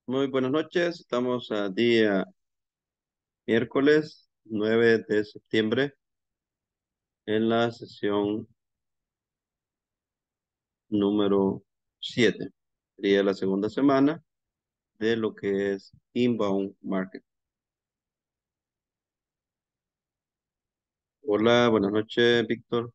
Muy buenas noches. Estamos a día miércoles 9 de septiembre en la sesión número 7. Sería la segunda semana de lo que es Inbound Market. Hola, buenas noches, Víctor.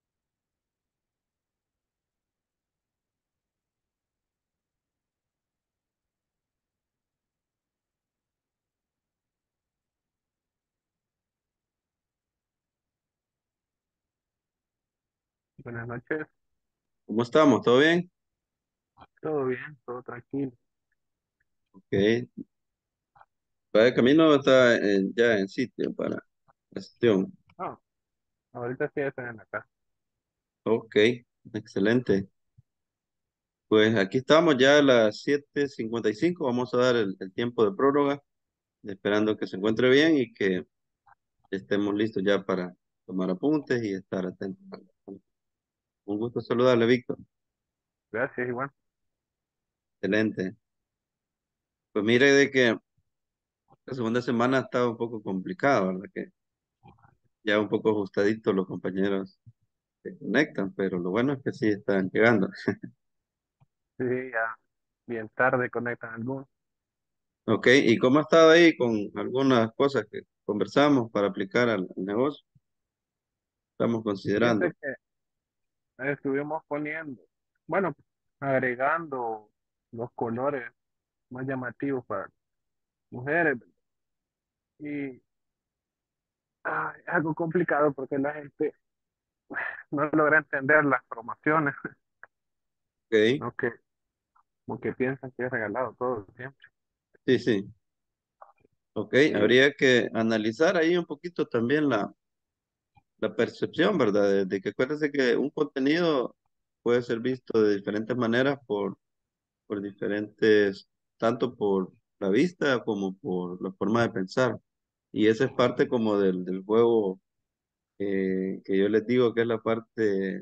Buenas noches, ¿Cómo estamos? ¿Todo bien? todo bien, todo tranquilo. Ok. Va de camino, está ya en sitio para la sesión. No, ahorita sí estoy en la casa. Ok, excelente. Pues aquí estamos ya a las 7:55. Vamos a dar el tiempo de prórroga, esperando que se encuentre bien y que estemos listos ya para tomar apuntes y estar atentos. Un gusto saludarle, Víctor. Gracias, igual. Excelente. Pues mire de que la segunda semana ha estado un poco complicada, ¿verdad? Que ya un poco ajustaditos los compañeros se conectan, pero lo bueno es que sí están llegando. Sí, ya bien tarde conectan algunos. Ok, ¿y cómo ha estado ahí con algunas cosas que conversamos para aplicar al negocio? Estamos Fíjate considerando. que estuvimos poniendo, bueno, agregando los colores más llamativos para mujeres, ¿verdad? Y es algo complicado porque la gente no logra entender las promociones, Ok, ¿no? Como que piensan que es regalado todo el tiempo. sí, sí. Ok, Y habría que analizar ahí un poquito también la percepción, ¿verdad? De que acuérdese que un contenido puede ser visto de diferentes maneras por diferentes, tanto por la vista como por la forma de pensar. Y esa es parte como del juego que yo les digo que es la parte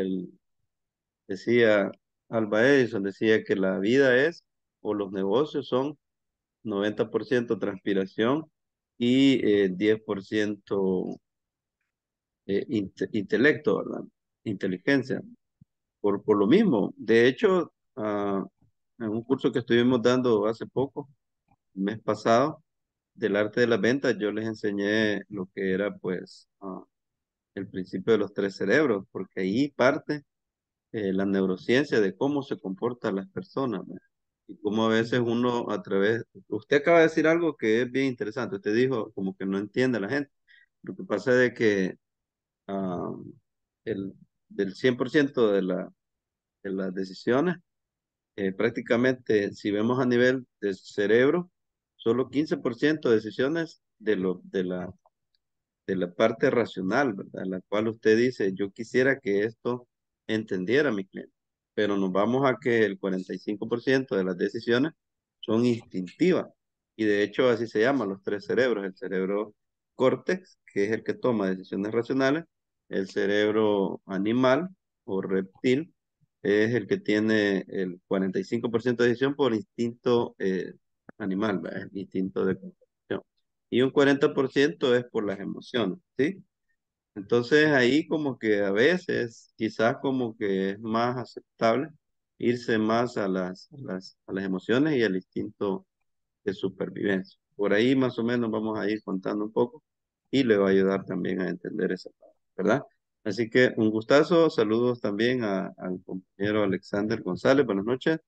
decía Alba Edison, decía que la vida es, o los negocios son 90% transpiración y 10% intelecto, ¿verdad? Inteligencia. Por lo mismo. De hecho, en un curso que estuvimos dando hace poco, el mes pasado, del arte de las ventas, yo les enseñé lo que era, pues, el principio de los tres cerebros, porque ahí parte la neurociencia de cómo se comportan las personas, ¿verdad? Y cómo a veces uno a través, usted acaba de decir algo que es bien interesante, usted dijo como que no entiende a la gente. Lo que pasa es de que ah, el, del 100% de las decisiones, prácticamente, si vemos a nivel del cerebro, solo 15% de decisiones de la parte racional, ¿verdad? En la cual usted dice, yo quisiera que esto entendiera a mi cliente, pero nos vamos a que el 45% de las decisiones son instintivas. Y de hecho así se llaman los tres cerebros, el cerebro córtex, que es el que toma decisiones racionales, el cerebro animal o reptil, es el que tiene el 45% de decisión por instinto animal, ¿verdad? El instinto de conservación y un 40% es por las emociones, ¿sí? Entonces ahí como que a veces quizás como que es más aceptable irse más a las emociones y al instinto de supervivencia. Por ahí más o menos vamos a ir contando un poco y le va a ayudar también a entender esa parte, ¿verdad? Así que un gustazo, saludos también al compañero Alexander González, buenas noches.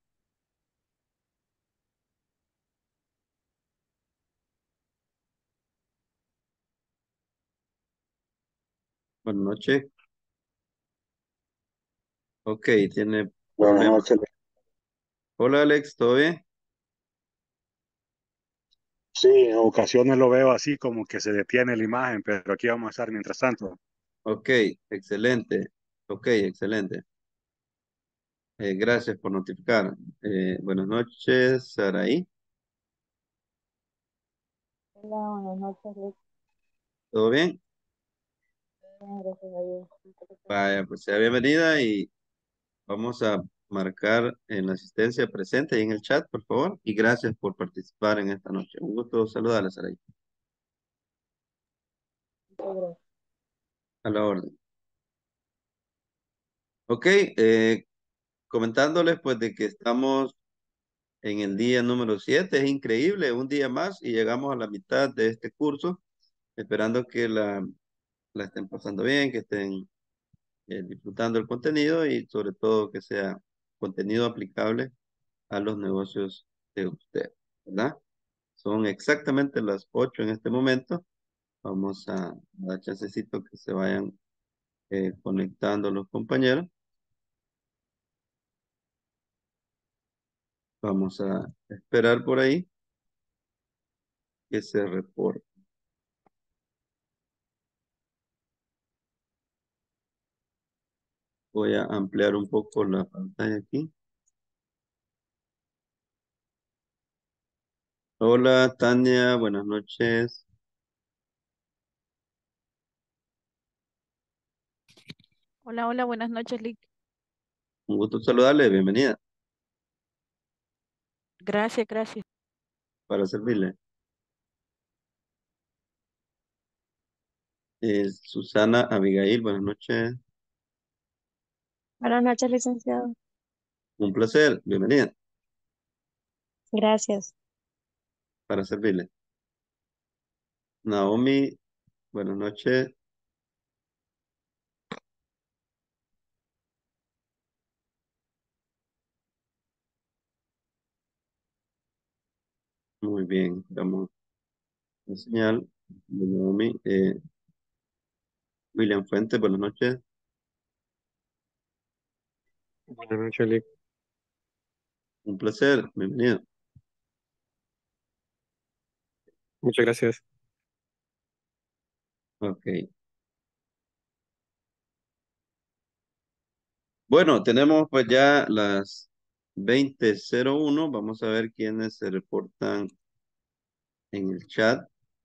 Buenas noches. Ok, tiene Buenas problemas. noches. Hola Alex, ¿todo bien? Sí, en ocasiones lo veo así como que se detiene la imagen, pero aquí vamos a estar mientras tanto. Ok, excelente. Ok, excelente. Gracias por notificar. Buenas noches, Saraí. Hola, buenas noches, Luis. ¿Todo bien? Bien, gracias a Dios. ¿Qué tal? Vaya, pues sea bienvenida y vamos a marcar en la asistencia presente y en el chat, por favor. Y gracias por participar en esta noche. Un gusto saludarles, Saray. Muchas gracias. A la orden. Ok, comentándoles pues de que estamos en el día número 7. Es increíble, un día más y llegamos a la mitad de este curso, esperando que la estén pasando bien, que estén disfrutando el contenido y sobre todo que sea contenido aplicable a los negocios de usted, ¿verdad? Son exactamente las 8 en este momento. Vamos a dar chancecito que se vayan conectando los compañeros. Vamos a esperar por ahí que se reporte. Voy a ampliar un poco la pantalla aquí. Hola, Tania, buenas noches. Hola, hola, buenas noches, Lick. Un gusto saludarle, bienvenida Gracias, gracias. para servirle. Susana Abigail, buenas noches. Buenas noches, licenciado. Un placer, bienvenida Gracias. para servirle. Naomi, buenas noches. Muy bien, damos la señal de Naomi. William Fuentes, buenas noches. Buenas noches, Lick. Un placer, bienvenido. Muchas gracias. Ok. Bueno, tenemos pues ya las 20:01. Vamos a ver quiénes se reportan en el chat.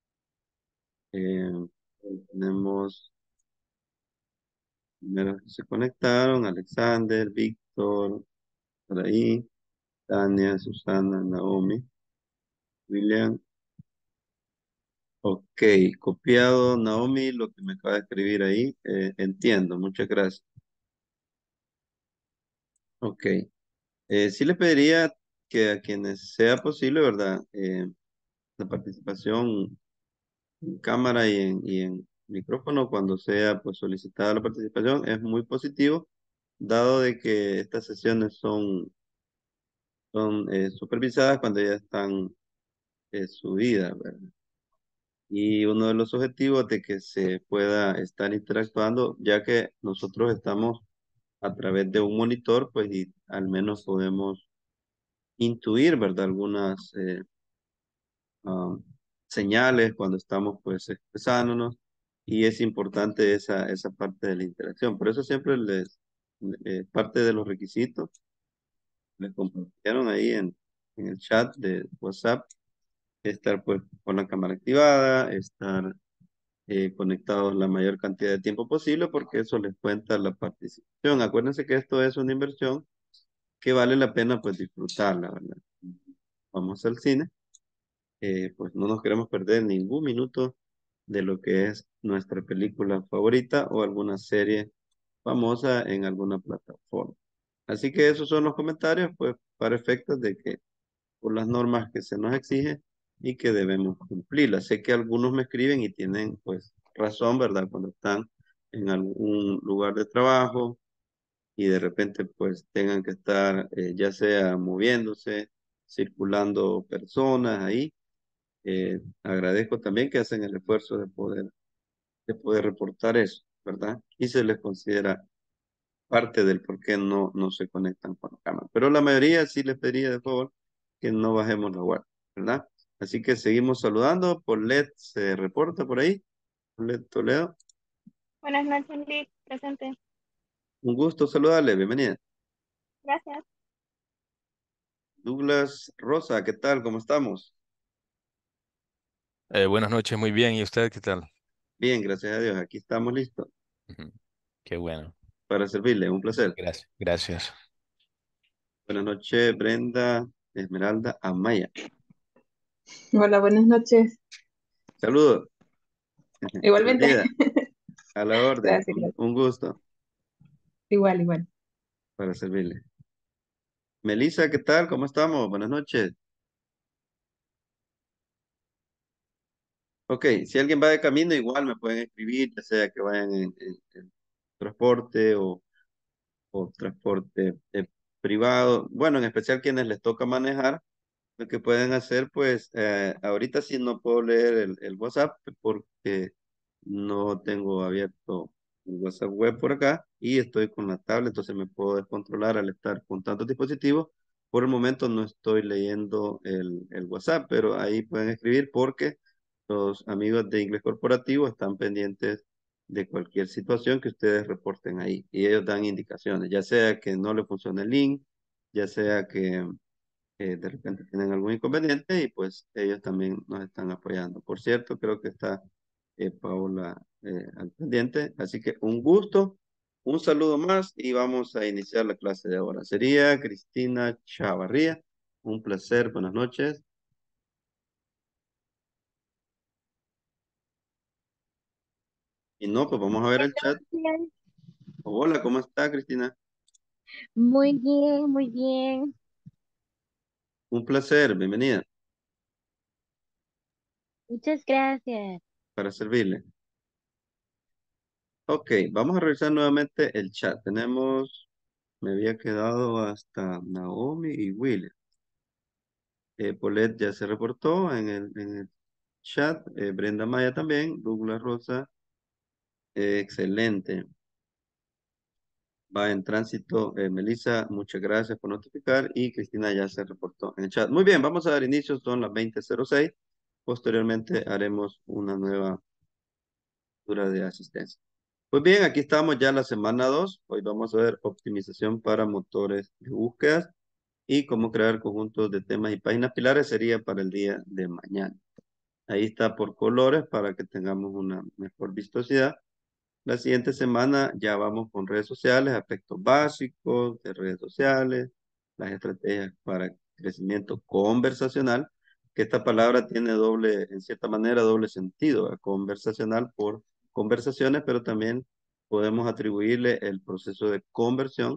Eh, tenemos primero que se conectaron, Alexander, Víctor, por ahí, Tania, Susana, Naomi, William. Ok, copiado, Naomi, lo que me acaba de escribir ahí. Entiendo, muchas gracias. Ok, sí le pediría que a quienes sea posible, ¿verdad? La participación en cámara y en micrófono cuando sea pues solicitada la participación es muy positivo, dado de que estas sesiones son supervisadas cuando ya están subidas, ¿verdad? Y uno de los objetivos de que se pueda estar interactuando, ya que nosotros estamos a través de un monitor, pues y al menos podemos intuir, ¿verdad? Algunas ah, señales cuando estamos pues expresándonos y es importante esa parte de la interacción. Por eso siempre parte de los requisitos, les compartieron ahí en el chat de WhatsApp, estar pues con la cámara activada, estar conectados la mayor cantidad de tiempo posible porque eso les cuenta la participación. Acuérdense que esto es una inversión que vale la pena pues disfrutarla, ¿verdad? Vamos al cine, pues no nos queremos perder ningún minuto de lo que es nuestra película favorita o alguna serie famosa en alguna plataforma. Así que esos son los comentarios, pues para efectos de que por las normas que se nos exige y que debemos cumplirlas. Sé que algunos me escriben y tienen pues razón, ¿verdad? Cuando están en algún lugar de trabajo y de repente pues tengan que estar ya sea moviéndose, circulando personas ahí. Agradezco también que hacen el esfuerzo de poder reportar eso, ¿verdad? Y se les considera parte del por qué no se conectan con la cámara. Pero la mayoría sí les pediría de favor que no bajemos la guardia, ¿verdad? Así que seguimos saludando. Paulette se reporta por ahí. Paulette Toledo. Buenas noches, Lick, presente. Un gusto saludarle. Bienvenida. Gracias. Douglas Rosa, ¿qué tal? ¿Cómo estamos? Buenas noches, muy bien. ¿Y usted qué tal? Bien, gracias a Dios. Aquí estamos listos Ujú. Qué bueno. para servirle. Un placer. Gracias. Gracias. Buenas noches, Brenda, Esmeralda, Amaya. Hola, buenas noches. Saludos. Igualmente. Bienvenida. A la orden. Gracias, gracias. Un gusto Igual, igual. para servirle. Melissa, ¿qué tal? ¿Cómo estamos? Buenas noches. Ok, si alguien va de camino, igual me pueden escribir, ya sea que vayan en transporte o transporte privado. Bueno, en especial quienes les toca manejar, lo que pueden hacer, pues, ahorita sí no puedo leer el WhatsApp porque no tengo abierto el WhatsApp web por acá y estoy con la tablet, entonces me puedo descontrolar al estar con tantos dispositivos. Por el momento no estoy leyendo el WhatsApp, pero ahí pueden escribir porque los amigos de Inglés Corporativo están pendientes de cualquier situación que ustedes reporten ahí y ellos dan indicaciones, ya sea que no le funcione el link, ya sea que de repente tienen algún inconveniente y pues ellos también nos están apoyando. Por cierto, creo que está Paola al pendiente. Así que un gusto, un saludo más y vamos a iniciar la clase de ahora. Sería Cristina Chavarría. Un placer, buenas noches. Y no, pues vamos a ver el chat. Bien. Hola, ¿cómo está Cristina? Muy bien, muy bien. Un placer, bienvenida Muchas gracias. para servirle. Ok, vamos a revisar nuevamente el chat. Tenemos, me había quedado hasta Naomi y William. Paulette ya se reportó en el chat. Brenda Maya también. Douglas Rosa. Excelente. Va en tránsito. Melissa, muchas gracias por notificar. Y Cristina ya se reportó en el chat. Muy bien, vamos a dar inicio. Son las 20:06. Posteriormente haremos una nueva lectura de asistencia. Pues bien, aquí estamos ya la semana 2. Hoy vamos a ver optimización para motores de búsqueda y cómo crear conjuntos de temas y páginas pilares sería para el día de mañana. Ahí está por colores para que tengamos una mejor vistosidad. La siguiente semana ya vamos con redes sociales, aspectos básicos de redes sociales, las estrategias para crecimiento conversacional, que esta palabra tiene doble, en cierta manera, doble sentido, ¿verdad? Conversacional por conversaciones, pero también podemos atribuirle el proceso de conversión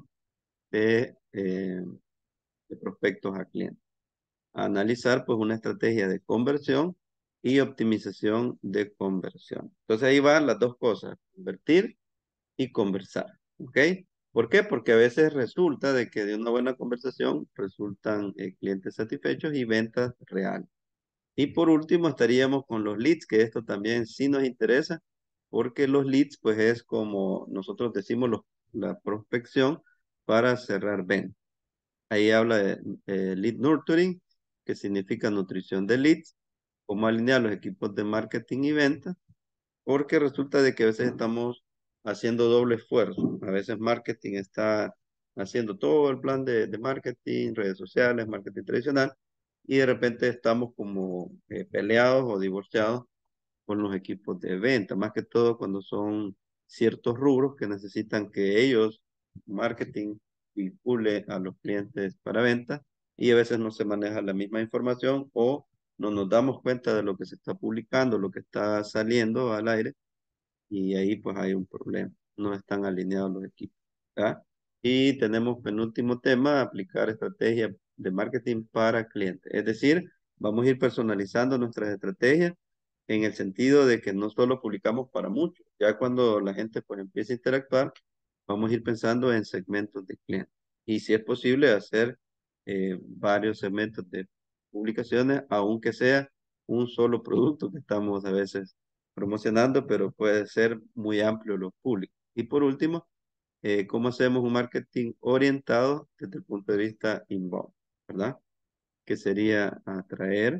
de prospectos a clientes. Analizar pues una estrategia de conversión y optimización de conversión. Entonces ahí van las dos cosas, convertir y conversar, ¿ok? ¿Por qué? Porque a veces resulta de que de una buena conversación resultan clientes satisfechos y ventas reales. Y por último estaríamos con los leads, que esto también sí nos interesa, porque los leads pues es como nosotros decimos la prospección para cerrar ventas. Ahí habla de lead nurturing, que significa nutrición de leads, cómo alinear los equipos de marketing y venta, porque resulta de que a veces estamos haciendo doble esfuerzo. A veces marketing está haciendo todo el plan de marketing, redes sociales, marketing tradicional, y de repente estamos como peleados o divorciados con los equipos de venta, más que todo cuando son ciertos rubros que necesitan que ellos, marketing, vincule a los clientes para venta y a veces no se maneja la misma información o no nos damos cuenta de lo que se está publicando, lo que está saliendo al aire y ahí pues hay un problema, no están alineados los equipos. ¿Ya? Y tenemos penúltimo tema, aplicar estrategias de marketing para clientes. Es decir, vamos a ir personalizando nuestras estrategias en el sentido de que no solo publicamos para muchos, ya cuando la gente pues empiece a interactuar, vamos a ir pensando en segmentos de clientes. Y si es posible hacer varios segmentos de publicaciones, aunque sea un solo producto que estamos a veces promocionando, pero puede ser muy amplio los públicos. Y por último, ¿cómo hacemos un marketing orientado desde el punto de vista inbound? ¿Verdad? Que sería atraer,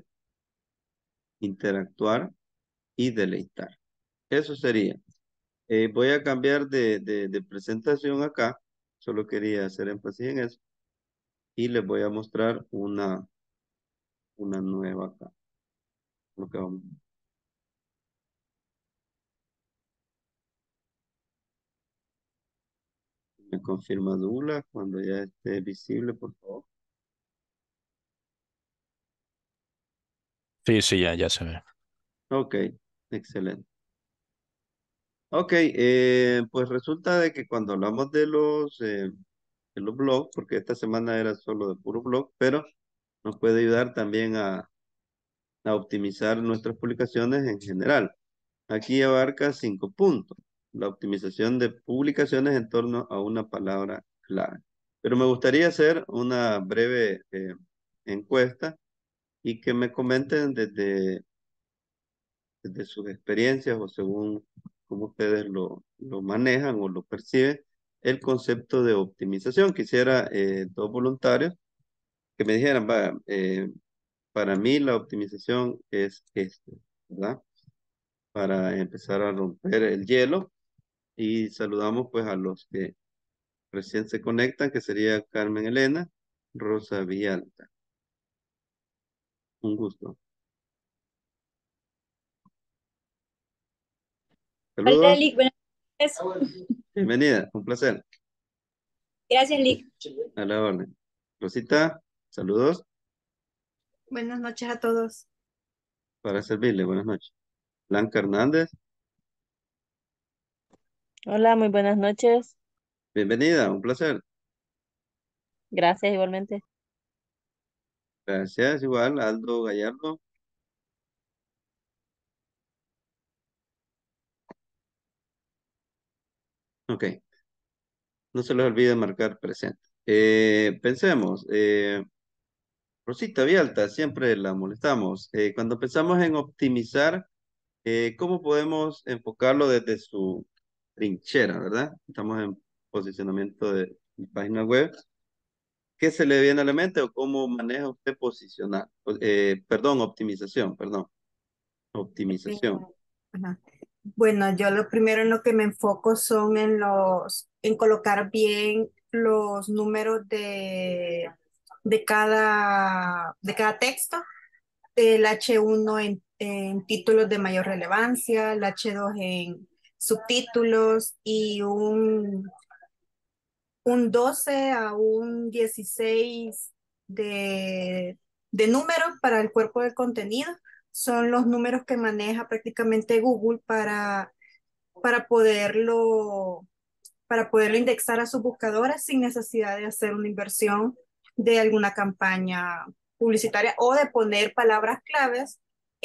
interactuar y deleitar. Eso sería. Voy a cambiar de presentación acá. Solo quería hacer énfasis en eso. Y les voy a mostrar una nueva acá. Lo que vamos. Me confirma Douglas cuando ya esté visible, por favor. Sí, sí, ya se ve. Ok, excelente. Ok, pues resulta de que cuando hablamos de los blogs, porque esta semana era solo de puro blog, pero nos puede ayudar también a optimizar nuestras publicaciones en general. Aquí abarca 5 puntos. La optimización de publicaciones en torno a una palabra clave. Pero me gustaría hacer una breve encuesta y que me comenten desde sus experiencias o según cómo ustedes lo manejan o lo perciben, el concepto de optimización. Quisiera dos voluntarios que me dijeran, "Va, para mí la optimización es esto, ¿verdad? Para empezar a romper el hielo y saludamos pues a los que recién se conectan, que sería Carmen Elena, Rosa Villalta. Un gusto. Hola, Saludos, Lick, buenas noches. bienvenida, un placer. Gracias, Lick. A la orden. Rosita, saludos Buenas noches a todos. para servirle. Buenas noches. Blanca Hernández, Hola, muy buenas noches. bienvenida, un placer. Gracias igualmente. Gracias, igual, Aldo Gallardo. Ok, no se les olvide marcar presente. Pensemos, Rosita Vialta, siempre la molestamos. Cuando pensamos en optimizar, ¿cómo podemos enfocarlo desde su trinchera, verdad? Estamos en posicionamiento de página web. ¿Qué se le viene a la mente o cómo maneja usted posicionar? Perdón, optimización, perdón. Eh, Optimización. ajá. Bueno, yo lo primero en lo que me enfoco son en colocar bien los números de cada texto. El H1 en títulos de mayor relevancia, el H2 en subtítulos y un 12 a un 16 de números para el cuerpo del contenido. Son los números que maneja prácticamente Google para poderlo, para poderlo indexar a sus buscadores sin necesidad de hacer una inversión de alguna campaña publicitaria o de poner palabras claves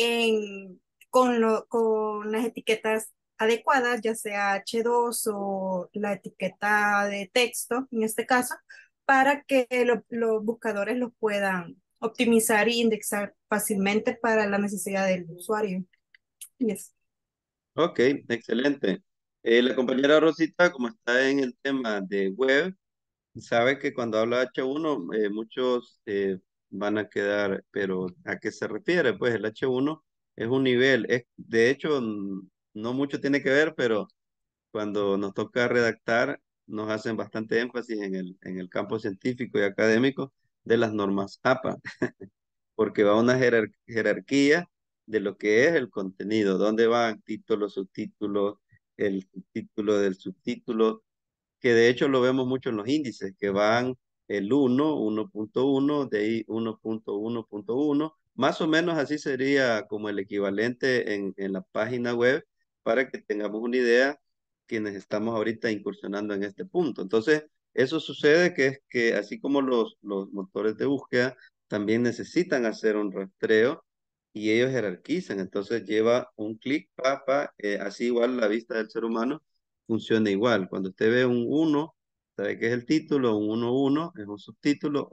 con las etiquetas adecuadas, ya sea H2 o la etiqueta de texto, en este caso, para que los buscadores los puedan optimizar y indexar fácilmente para la necesidad del usuario. Yes. Ok, excelente. La compañera Rosita, como está en el tema de web, sabe que cuando habla H1, muchos van a quedar, pero ¿a qué se refiere? Pues el H1 es un nivel, de hecho, no mucho tiene que ver, pero cuando nos toca redactar, nos hacen bastante énfasis en el campo científico y académico de las normas APA, porque va una jerarquía de lo que es el contenido, dónde van títulos, subtítulos, el subtítulo del subtítulo, que de hecho lo vemos mucho en los índices, que van el 1.1, de ahí 1.1.1, más o menos así sería como el equivalente en la página web para que tengamos una idea quienes estamos ahorita incursionando en este punto. Entonces, eso sucede que es que así como los motores de búsqueda también necesitan hacer un rastreo y ellos jerarquizan, entonces lleva un clic, así igual la vista del ser humano funciona igual. Cuando usted ve un 1, sabe que es el título, un 1.1 es un subtítulo,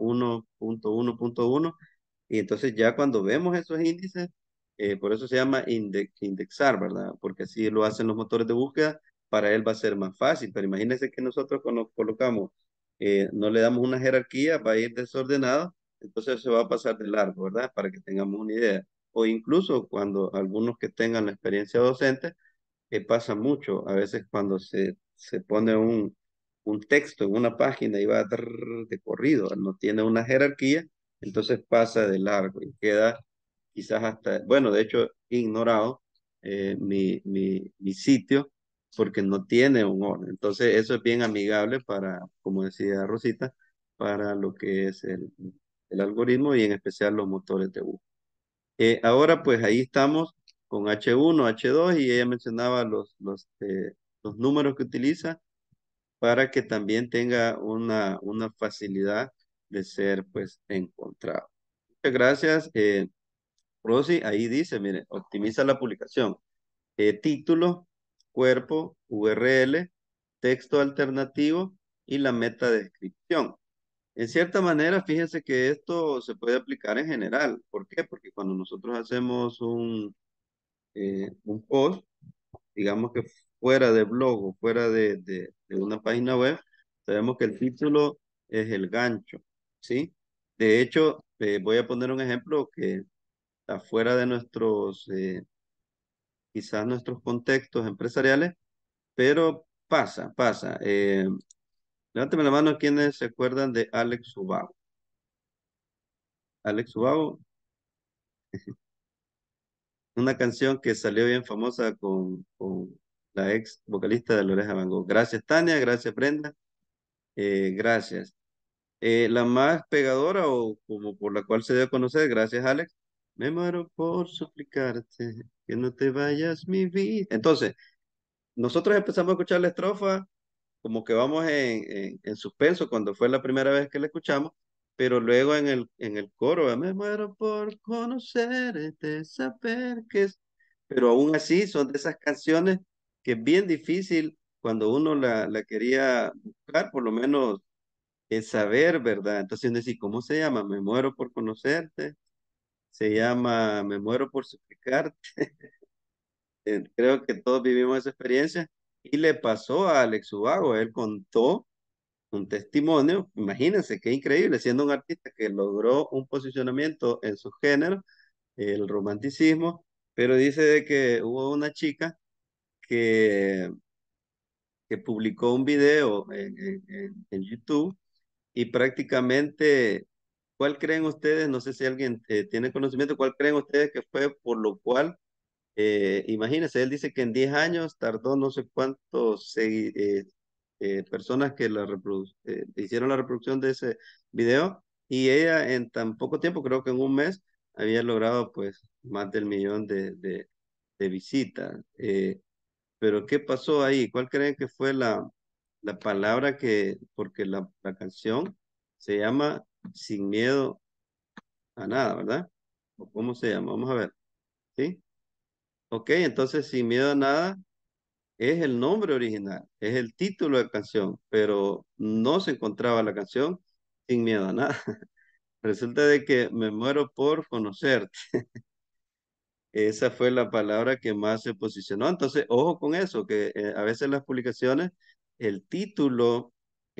1.1.1, y entonces ya cuando vemos esos índices, por eso se llama indexar, ¿verdad? Porque así lo hacen los motores de búsqueda, para él va a ser más fácil, pero imagínense que nosotros cuando colocamos, no le damos una jerarquía, va a ir desordenado, entonces se va a pasar de largo, ¿verdad? Para que tengamos una idea. O incluso cuando algunos que tengan la experiencia docente, pasa mucho, a veces cuando se pone un texto en una página y va de corrido, no tiene una jerarquía, entonces pasa de largo y queda quizás hasta, bueno, de hecho, ignorado mi sitio porque no tiene un orden. Entonces, eso es bien amigable para, como decía Rosita, para lo que es el algoritmo y en especial los motores de búsqueda. Ahora, pues ahí estamos con H1, H2 y ella mencionaba los números que utiliza para que también tenga una facilidad de ser, pues, encontrado. Muchas gracias, Rosy. Ahí dice, mire, optimiza la publicación. Título, cuerpo, URL, texto alternativo y la meta descripción. En cierta manera, fíjense que esto se puede aplicar en general. ¿Por qué? Porque cuando nosotros hacemos un post, digamos que fuera de blog o fuera de una página web, sabemos que el título es el gancho, ¿sí? De hecho, voy a poner un ejemplo que está fuera de quizás nuestros contextos empresariales, pero pasa. Levántame la mano quienes se acuerdan de Alex Ubago. Alex Ubago, una canción que salió bien famosa con la ex vocalista de La Oreja Van Gogh. Gracias, Tania, gracias, Brenda, gracias. La más pegadora o como por la cual se debe conocer, gracias, Alex. Me muero por suplicarte que no te vayas, mi vida. Entonces, nosotros empezamos a escuchar la estrofa como que vamos en suspenso cuando fue la primera vez que la escuchamos, pero luego en el coro, me muero por conocerte, saber que es... Pero aún así son de esas canciones que es bien difícil cuando uno la quería buscar, por lo menos saber, ¿verdad? Entonces uno dice, ¿cómo se llama? Me muero por conocerte, se llama Me muero por suplicarte. Creo que todos vivimos esa experiencia y le pasó a Alex Ubago, él contó un testimonio, imagínense qué increíble, siendo un artista que logró un posicionamiento en su género, el romanticismo, pero dice de que hubo una chica que, que publicó un video en YouTube y prácticamente, ¿cuál creen ustedes? No sé si alguien tiene conocimiento, ¿cuál creen ustedes que fue por lo cual, imagínense, él dice que en 10 años tardó no sé cuántos personas que hicieron la reproducción de ese video y ella en tan poco tiempo, creo que en un mes, había logrado pues más del millón de visitas. Pero ¿qué pasó ahí? ¿Cuál creen que fue la palabra porque la canción se llama Sin miedo a nada, ¿verdad? ¿O cómo se llama? Vamos a ver, ¿sí? Ok, entonces Sin miedo a nada es el nombre original, es el título de canción, pero no se encontraba la canción Sin miedo a nada. Resulta de que me muero por conocerte. Esa fue la palabra que más se posicionó. Entonces, ojo con eso, que a veces las publicaciones, el título,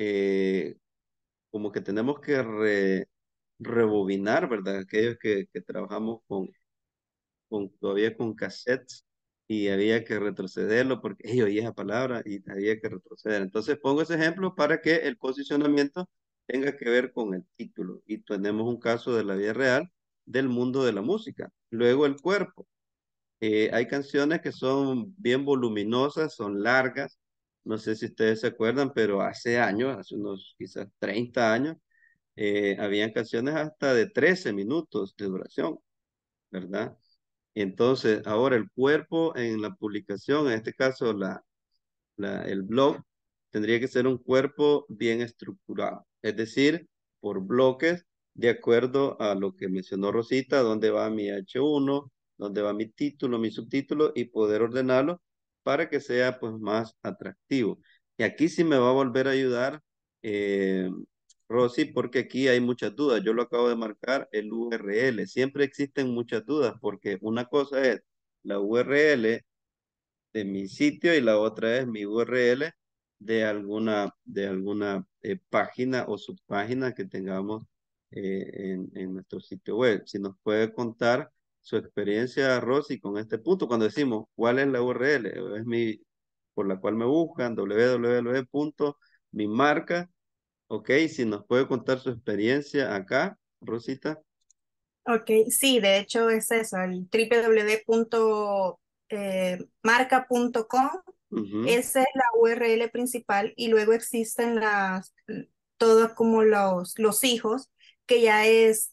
como que tenemos que rebobinar, ¿verdad? Aquellos que trabajamos todavía con cassettes y había que retrocederlo porque yo oí esa palabra y había que retroceder. Entonces pongo ese ejemplo para que el posicionamiento tenga que ver con el título y tenemos un caso de la vida real del mundo de la música. Luego el cuerpo. Hay canciones que son bien voluminosas, son largas. No sé si ustedes se acuerdan, pero hace años, hace unos quizás 30 años, habían canciones hasta de 13 minutos de duración, ¿verdad? Entonces, ahora el cuerpo en la publicación, en este caso el blog, tendría que ser un cuerpo bien estructurado, es decir, por bloques, de acuerdo a lo que mencionó Rosita, dónde va mi H1, dónde va mi título, mi subtítulo, y poder ordenarlo para que sea pues más atractivo. Y aquí sí me va a volver a ayudar Rosy, porque aquí hay muchas dudas. Yo lo acabo de marcar, el URL. Siempre existen muchas dudas, porque una cosa es la URL de mi sitio y la otra es mi URL de alguna página o subpágina que tengamos en nuestro sitio web. Si nos puede contar su experiencia, Rosy, con este punto, cuando decimos cuál es la URL, es por la cual me buscan, www.mimarca, ok, si nos puede contar su experiencia acá, Rosita. Ok, sí, de hecho es eso, el www.marca.com Ujú, Esa es la URL principal y luego existen todos como los hijos, que ya es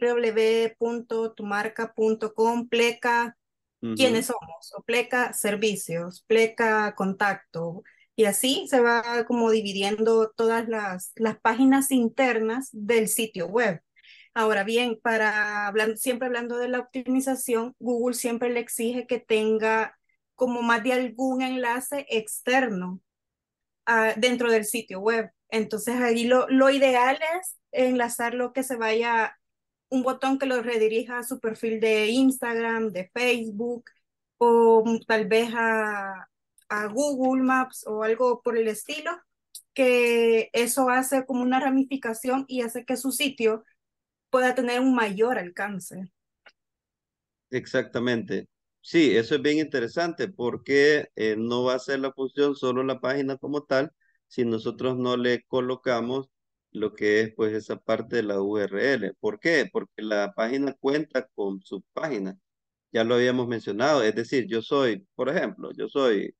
www.tumarca.com, pleca ujú. quiénes somos, o pleca servicios, pleca contacto, y así se va como dividiendo todas las páginas internas del sitio web. Ahora bien, siempre hablando de la optimización, Google siempre le exige que tenga como más de algún enlace externo dentro del sitio web. Entonces ahí lo ideal es enlazar lo que se vaya, un botón que lo redirija a su perfil de Instagram, de Facebook, o tal vez a Google Maps o algo por el estilo, que eso hace como una ramificación y hace que su sitio pueda tener un mayor alcance. Exactamente. Sí, eso es bien interesante porque no va a ser la función solo la página como tal si nosotros no le colocamos lo que es pues esa parte de la URL. ¿Por qué? Porque la página cuenta con su página. Ya lo habíamos mencionado. Es decir, yo soy, por ejemplo, yo soy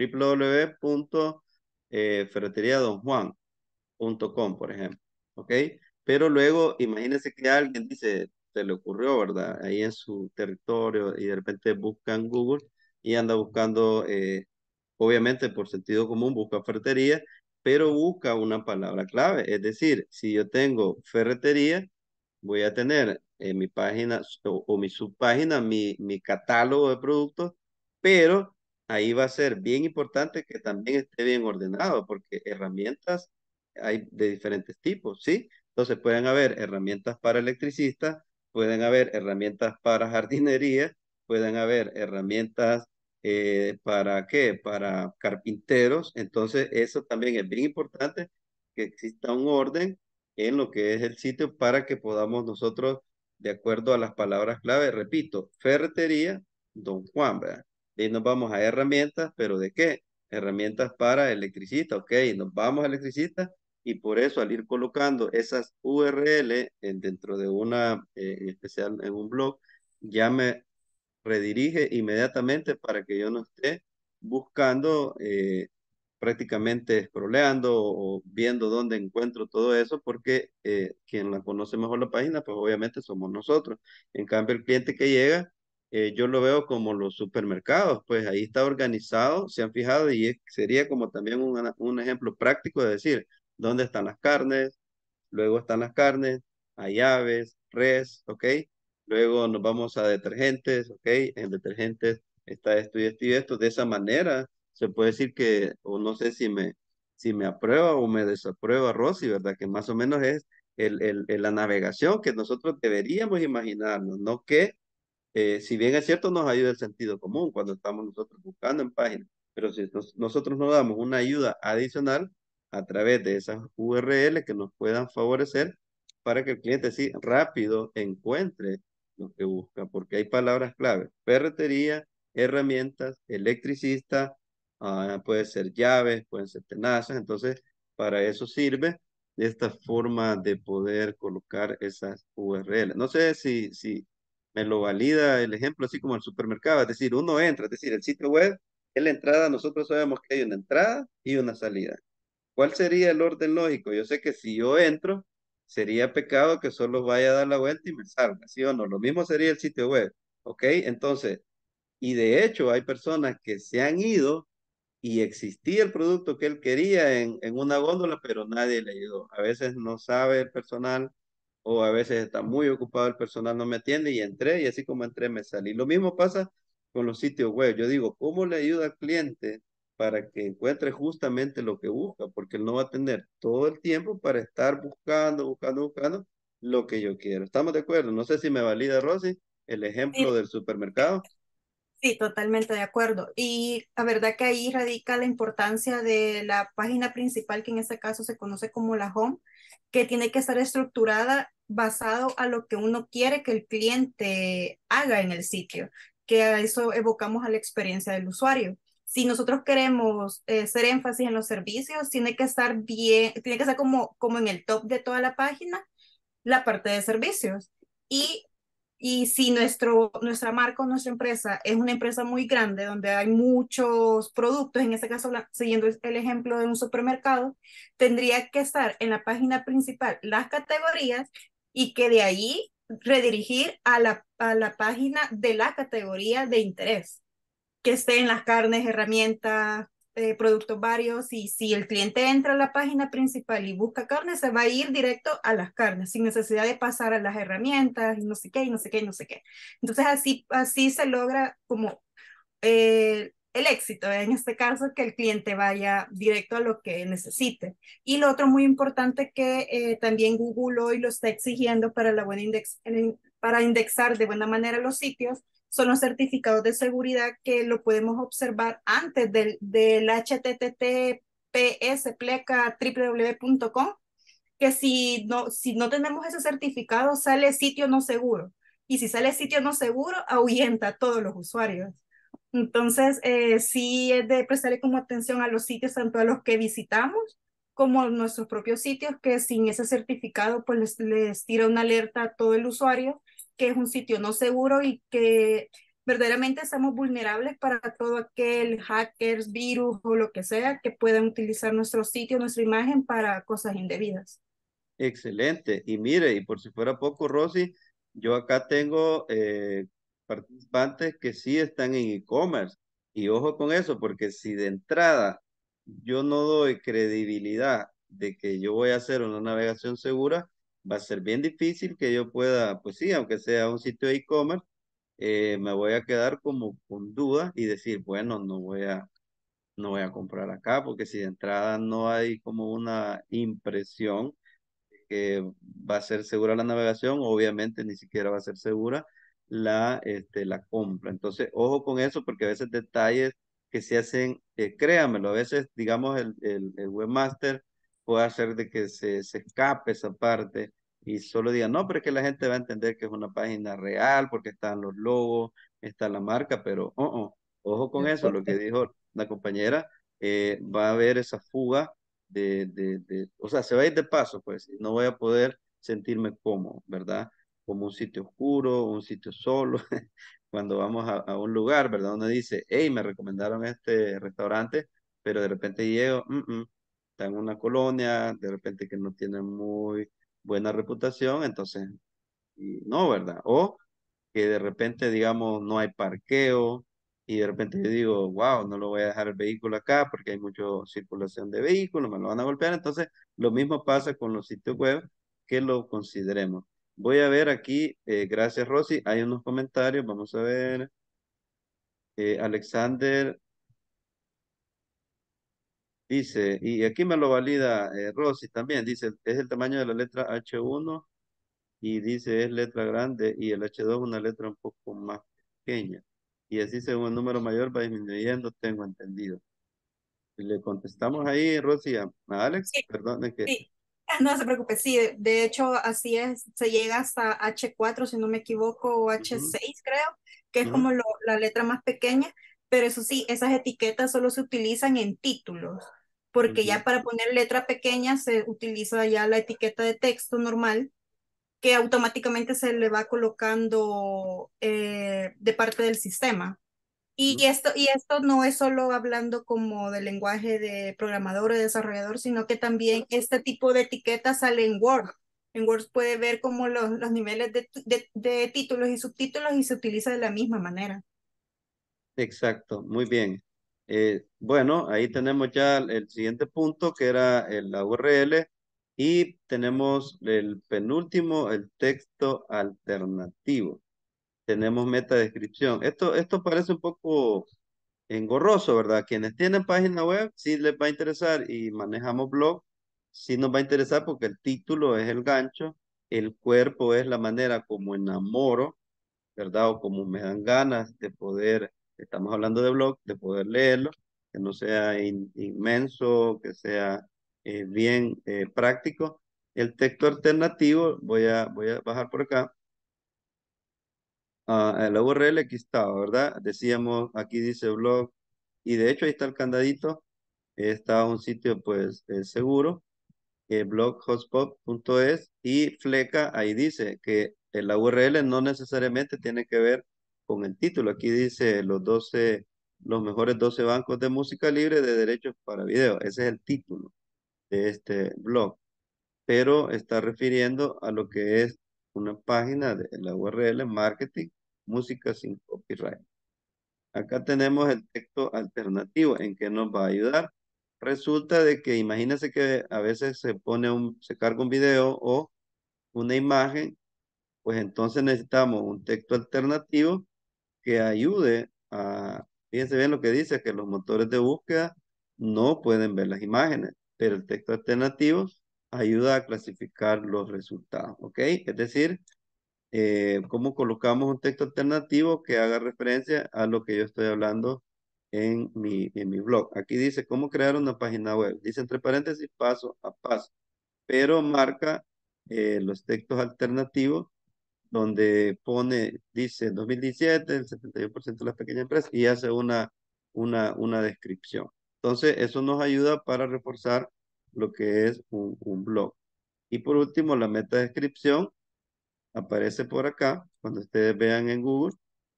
www.ferreteriadonjuan.com, por ejemplo. ¿Ok? Pero luego, imagínense que alguien dice, se le ocurrió, ¿verdad? Ahí en su territorio y de repente busca en Google y anda buscando, obviamente por sentido común, busca ferretería, pero busca una palabra clave. Es decir, si yo tengo ferretería, voy a tener en mi página o mi subpágina mi catálogo de productos, pero ahí va a ser bien importante que también esté bien ordenado, porque herramientas hay de diferentes tipos, ¿sí? Entonces pueden haber herramientas para electricistas, pueden haber herramientas para jardinería, pueden haber herramientas ¿para qué? Para carpinteros. Entonces eso también es bien importante que exista un orden en lo que es el sitio para que podamos nosotros, de acuerdo a las palabras clave, repito, ferretería, Don Juan, ¿verdad? Y nos vamos a herramientas, pero ¿de qué? Herramientas para electricista, ok, nos vamos a electricista y por eso al ir colocando esas URL dentro de una, en especial en un blog, ya me redirige inmediatamente para que yo no esté buscando, prácticamente scrolleando o viendo dónde encuentro todo eso, porque quien la conoce mejor la página, pues obviamente somos nosotros. En cambio, el cliente que llega, yo lo veo como los supermercados, pues ahí está organizado, se han fijado y sería como también un ejemplo práctico de decir, ¿dónde están las carnes? Luego están las carnes, hay aves, res, ¿ok? Luego nos vamos a detergentes, ¿ok? En detergentes está esto y esto y esto. De esa manera se puede decir que, o no sé si me aprueba o me desaprueba Rosy, ¿verdad? Que más o menos es la navegación que nosotros deberíamos imaginarnos, no que si bien es cierto, nos ayuda el sentido común cuando estamos nosotros buscando en páginas, pero si nosotros nos damos una ayuda adicional a través de esas URL que nos puedan favorecer para que el cliente sí rápido encuentre lo que busca, porque hay palabras clave: ferretería, herramientas, electricista, puede ser llaves, pueden ser tenazas. Entonces para eso sirve de esta forma de poder colocar esas URL. No sé si me lo valida el ejemplo, así como el supermercado. Es decir, uno entra, es decir, el sitio web es la entrada. Nosotros sabemos que hay una entrada y una salida. ¿Cuál sería el orden lógico? Yo sé que si yo entro, sería pecado que solo vaya a dar la vuelta y me salga, ¿sí o no? Lo mismo sería el sitio web, ¿ok? Entonces, y de hecho hay personas que se han ido y existía el producto que él quería en una góndola, pero nadie le ayudó. A veces no sabe el personal o a veces está muy ocupado el personal, no me atiende y entré y así como entré me salí. Lo mismo pasa con los sitios web. Yo digo, ¿cómo le ayuda al cliente para que encuentre justamente lo que busca? Porque él no va a tener todo el tiempo para estar buscando lo que yo quiero. ¿Estamos de acuerdo? No sé si me valida, Rosy, el ejemplo del supermercado. Sí, totalmente de acuerdo. Y la verdad que ahí radica la importancia de la página principal, que en este caso se conoce como la home, que tiene que estar estructurada basado a lo que uno quiere que el cliente haga en el sitio, que a eso evocamos a la experiencia del usuario. Si nosotros queremos hacer énfasis en los servicios, tiene que estar bien, tiene que estar como en el top de toda la página, la parte de servicios. Y Y si nuestra marca o nuestra empresa es una empresa muy grande, donde hay muchos productos, en este caso, siguiendo el ejemplo de un supermercado, tendría que estar en la página principal las categorías y que de ahí redirigir a la página de la categoría de interés, que esté en las carnes, herramientas, productos varios, y si el cliente entra a la página principal y busca carnes, se va a ir directo a las carnes, sin necesidad de pasar a las herramientas, y no sé qué, y no sé qué, y no sé qué. Entonces así se logra como el éxito, en este caso, que el cliente vaya directo a lo que necesite. Y lo otro muy importante que también Google hoy lo está exigiendo para la buena para indexar de buena manera los sitios, son los certificados de seguridad, que lo podemos observar antes del HTTPS pleca www.com, que si no tenemos ese certificado, sale sitio no seguro. Y si sale sitio no seguro, ahuyenta a todos los usuarios. Entonces, sí es de prestarle como atención a los sitios, tanto a los que visitamos como a nuestros propios sitios, que sin ese certificado pues les tira una alerta a todo el usuario que es un sitio no seguro, y que verdaderamente estamos vulnerables para todo aquel hackers, virus o lo que sea que puedan utilizar nuestro sitio, nuestra imagen para cosas indebidas. Excelente. Y mire, y por si fuera poco, Rosy, yo acá tengo participantes que sí están en e-commerce. Y ojo con eso, porque si de entrada yo no doy credibilidad de que yo voy a hacer una navegación segura, va a ser bien difícil que yo pueda, pues sí, aunque sea un sitio de e-commerce, me voy a quedar como con dudas y decir, bueno, no voy a comprar acá, porque si de entrada no hay como una impresión que va a ser segura la navegación, obviamente ni siquiera va a ser segura la compra. Entonces, ojo con eso, porque a veces detalles que se hacen, créanmelo, a veces, digamos, el webmaster puede hacer de que se escape esa parte y solo diga, no, pero es que la gente va a entender que es una página real porque están los logos, está la marca, pero ojo con eso, lo que dijo la compañera, va a haber esa fuga o sea, se va a ir de paso, pues, y no voy a poder sentirme cómodo, ¿verdad? Como un sitio oscuro, un sitio solo, cuando vamos a un lugar, ¿verdad? Uno dice, hey, me recomendaron este restaurante, pero de repente llego, está en una colonia, de repente que no tiene muy buena reputación, entonces, y no, ¿verdad? O que de repente, digamos, no hay parqueo y de repente yo digo, wow, no lo voy a dejar el vehículo acá porque hay mucha circulación de vehículos, me lo van a golpear. Entonces, lo mismo pasa con los sitios web, que lo consideremos. Voy a ver aquí, gracias Rosy, hay unos comentarios, vamos a ver. Alexander dice, y aquí me lo valida Rosy también, dice, es el tamaño de la letra H1 y dice es letra grande y el H2 una letra un poco más pequeña. Y así según el número mayor va disminuyendo, tengo entendido. Y le contestamos ahí, Rosy, a Alex, Sí, perdón, es que... sí. No se preocupe, sí, de hecho así es, se llega hasta H4 si no me equivoco, o Ujú, H6 creo, que es ujú, como la letra más pequeña, pero eso sí, esas etiquetas solo se utilizan en títulos, porque ujú. ya para poner letra pequeña se utiliza ya la etiqueta de texto normal, que automáticamente se le va colocando de parte del sistema. Y esto no es solo hablando como del lenguaje de programador o de desarrollador, sino que también este tipo de etiquetas sale en Word. En Word puede ver como los niveles de títulos y subtítulos, y se utiliza de la misma manera. Exacto, muy bien. Bueno, ahí tenemos ya el siguiente punto que era la URL y tenemos el penúltimo, el texto alternativo. Tenemos meta descripción. Esto parece un poco engorroso, ¿verdad? Quienes tienen página web sí les va a interesar y manejamos blog, sí nos va a interesar porque el título es el gancho, el cuerpo es la manera como enamoro, ¿verdad? O como me dan ganas de poder, estamos hablando de blog, de poder leerlo, que no sea inmenso, que sea bien práctico. El texto alternativo, voy a bajar por acá. La URL aquí estaba, ¿verdad? Decíamos, aquí dice blog, y de hecho ahí está el candadito, está un sitio pues seguro, bloghotspot.es, y Fleca ahí dice que la URL no necesariamente tiene que ver con el título. Aquí dice los mejores 12 bancos de música libre de derechos para video. Ese es el título de este blog, pero está refiriendo a lo que es una página de la URL Marketing Música sin Copyright. Acá tenemos el texto alternativo en que nos va a ayudar. Resulta de que imagínense que a veces se carga un video o una imagen, pues entonces necesitamos un texto alternativo que ayude fíjense bien lo que dice, que los motores de búsqueda no pueden ver las imágenes, pero el texto alternativo ayuda a clasificar los resultados, ¿ok? Es decir, cómo colocamos un texto alternativo que haga referencia a lo que yo estoy hablando en mi blog. Aquí dice cómo crear una página web. Dice entre paréntesis paso a paso, pero marca los textos alternativos donde dice 2017, el 71% de las pequeñas empresas y hace una descripción. Entonces, eso nos ayuda para reforzar lo que es un blog. Y por último, la meta descripción aparece por acá. Cuando ustedes vean en Google,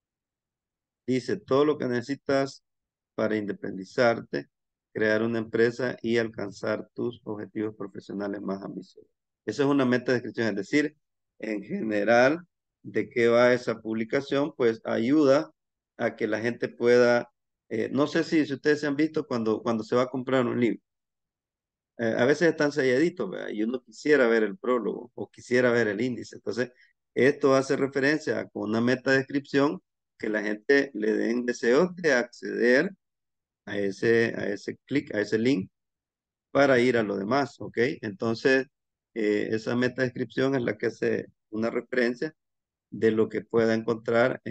dice todo lo que necesitas para independizarte, crear una empresa y alcanzar tus objetivos profesionales más ambiciosos. Esa es una meta de descripción, es decir, en general, ¿de qué va esa publicación? Pues ayuda a que la gente pueda, no sé si ustedes se han visto cuando se va a comprar un libro. A veces están selladitos, ¿verdad? Y uno quisiera ver el prólogo o quisiera ver el índice. Entonces, esto hace referencia con una meta de descripción que la gente le den deseos de acceder a ese clic, a ese link para ir a lo demás, ¿ok? Entonces, esa meta descripción es la que hace una referencia de lo que pueda encontrar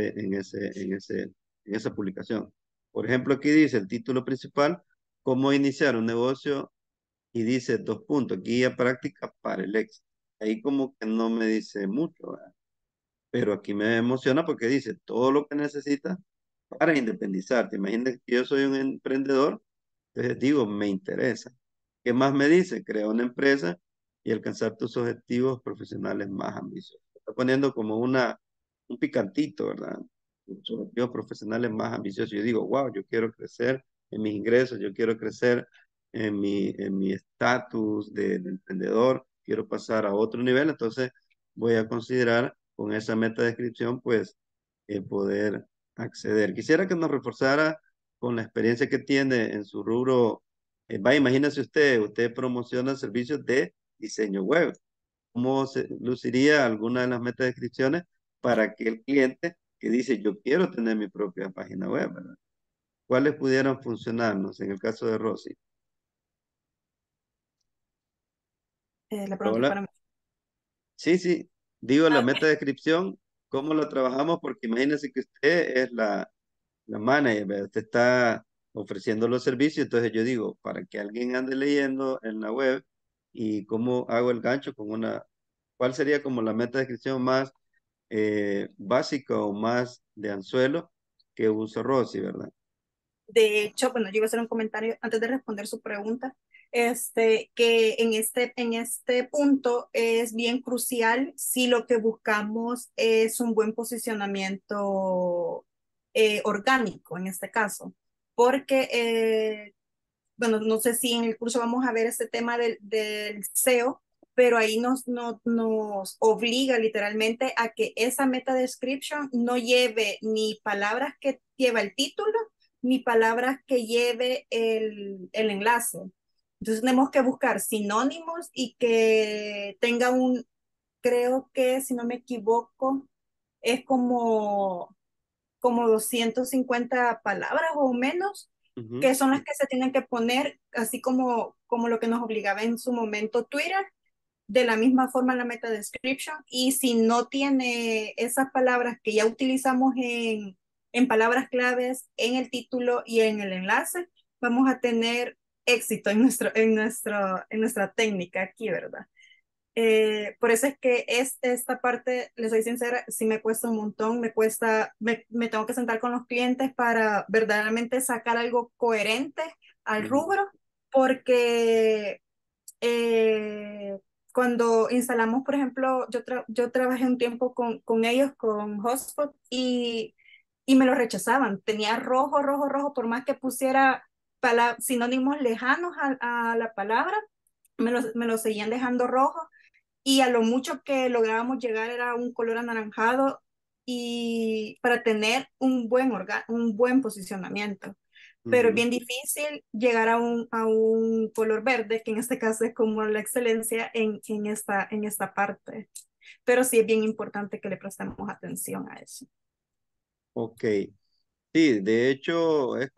en esa publicación. Por ejemplo, aquí dice el título principal, cómo iniciar un negocio y dice 2 puntos, guía práctica para el éxito. Ahí como que no me dice mucho, ¿verdad? Pero aquí me emociona porque dice todo lo que necesitas para independizarte. Imagínate que yo soy un emprendedor, entonces digo, me interesa. ¿Qué más me dice? Crea una empresa y alcanzar tus objetivos profesionales más ambiciosos. Está poniendo como un picantito, ¿verdad? Tus objetivos profesionales más ambiciosos. Yo digo, wow, yo quiero crecer en mis ingresos, yo quiero crecer en mi estatus de emprendedor, quiero pasar a otro nivel, entonces voy a considerar con esa meta de descripción, pues, poder acceder. Quisiera que nos reforzara con la experiencia que tiene en su rubro. Imagínese usted promociona servicios de diseño web. ¿Cómo se luciría alguna de las metas de descripciones para que el cliente que dice, yo quiero tener mi propia página web, ¿verdad? ¿Cuáles pudieran funcionarnos en el caso de Rosy? La pregunta es Hola. para mí. Sí, sí. Digo, la Ah, meta de descripción, ¿cómo la trabajamos? Porque imagínese que usted es la manager, ¿verdad? Usted está ofreciendo los servicios, entonces yo digo, para que alguien ande leyendo en la web y cómo hago el gancho ¿cuál sería como la meta de descripción más básica o más de anzuelo que usa Rosy, ¿verdad? de hecho, bueno, yo iba a hacer un comentario antes de responder su pregunta, que en este punto es bien crucial si lo que buscamos es un buen posicionamiento orgánico en este caso, porque, bueno, no sé si en el curso vamos a ver este tema del SEO, pero ahí nos obliga literalmente a que esa meta description no lleve ni palabras que lleva el título, ni palabras que lleve el enlace. Entonces tenemos que buscar sinónimos y que tenga creo que si no me equivoco, es como 250 palabras o menos, Ujú. que son las que se tienen que poner, así como lo que nos obligaba en su momento Twitter, de la misma forma la meta description. Y si no tiene esas palabras que ya utilizamos en palabras claves, en el título y en el enlace, vamos a tener éxito en nuestra técnica aquí, ¿verdad? Por eso es que esta parte, les soy sincera, sí me cuesta un montón, me tengo que sentar con los clientes para verdaderamente sacar algo coherente al Ujú. rubro, porque cuando instalamos, por ejemplo, yo trabajé un tiempo con ellos, con Hotspot, y me lo rechazaban. Tenía rojo, rojo, rojo, por más que pusiera sinónimos lejanos a la palabra, me lo seguían dejando rojo, y a lo mucho que lográbamos llegar era un color anaranjado y para tener un buen posicionamiento. Pero es Ujú. bien difícil llegar a un color verde, que en este caso es como la excelencia en esta parte. Pero sí es bien importante que le prestemos atención a eso. Ok. Sí, de hecho es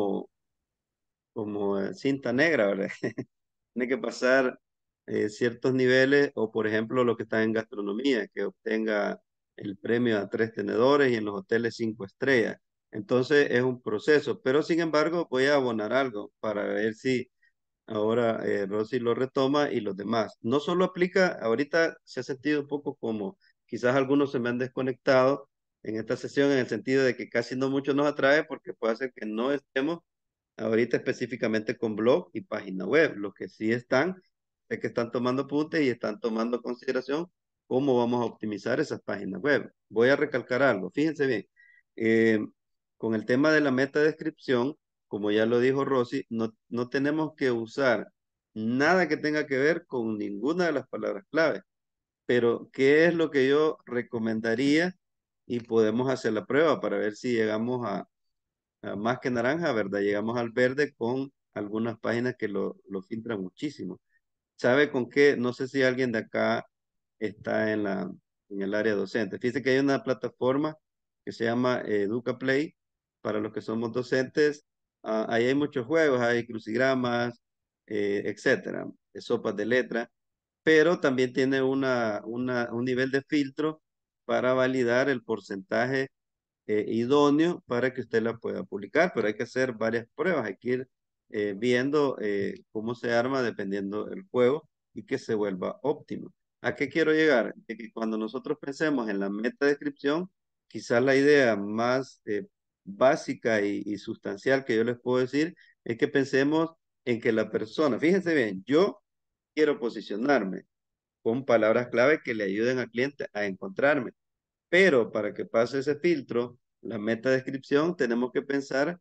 como cinta negra, ¿verdad? Tiene que pasar ciertos niveles, o por ejemplo lo que está en gastronomía, que obtenga el premio a 3 tenedores y en los hoteles 5 estrellas. Entonces es un proceso, pero sin embargo voy a abonar algo para ver si ahora Rosy lo retoma y los demás. No solo aplica, ahorita se ha sentido un poco como quizás algunos se me han desconectado en esta sesión en el sentido de que casi no mucho nos atrae porque puede ser que no estemos ahorita específicamente con blog y página web. Los que sí están, es que están tomando apuntes y están tomando consideración cómo vamos a optimizar esas páginas web. Voy a recalcar algo, fíjense bien, eh, con el tema de la meta descripción, como ya lo dijo Rosy, no tenemos que usar nada que tenga que ver con ninguna de las palabras clave. Pero, ¿qué es lo que yo recomendaría? Y podemos hacer la prueba para ver si llegamos más que naranja, ¿verdad? Llegamos al verde con algunas páginas que lo filtran muchísimo. ¿Sabe con qué? No sé si alguien de acá está en el área docente. Fíjese que hay una plataforma que se llama EducaPlay para los que somos docentes. Ahí hay muchos juegos, hay crucigramas, etcétera, sopas de letra, pero también tiene un nivel de filtro para validar el porcentaje idóneo para que usted la pueda publicar, pero hay que hacer varias pruebas, hay que ir viendo cómo se arma dependiendo del juego y que se vuelva óptimo. ¿A qué quiero llegar? De que cuando nosotros pensemos en la meta descripción, quizás la idea más básica y sustancial que yo les puedo decir es que pensemos en que la persona, fíjense bien, yo quiero posicionarme con palabras clave que le ayuden al cliente a encontrarme. Pero para que pase ese filtro, la meta descripción, tenemos que pensar,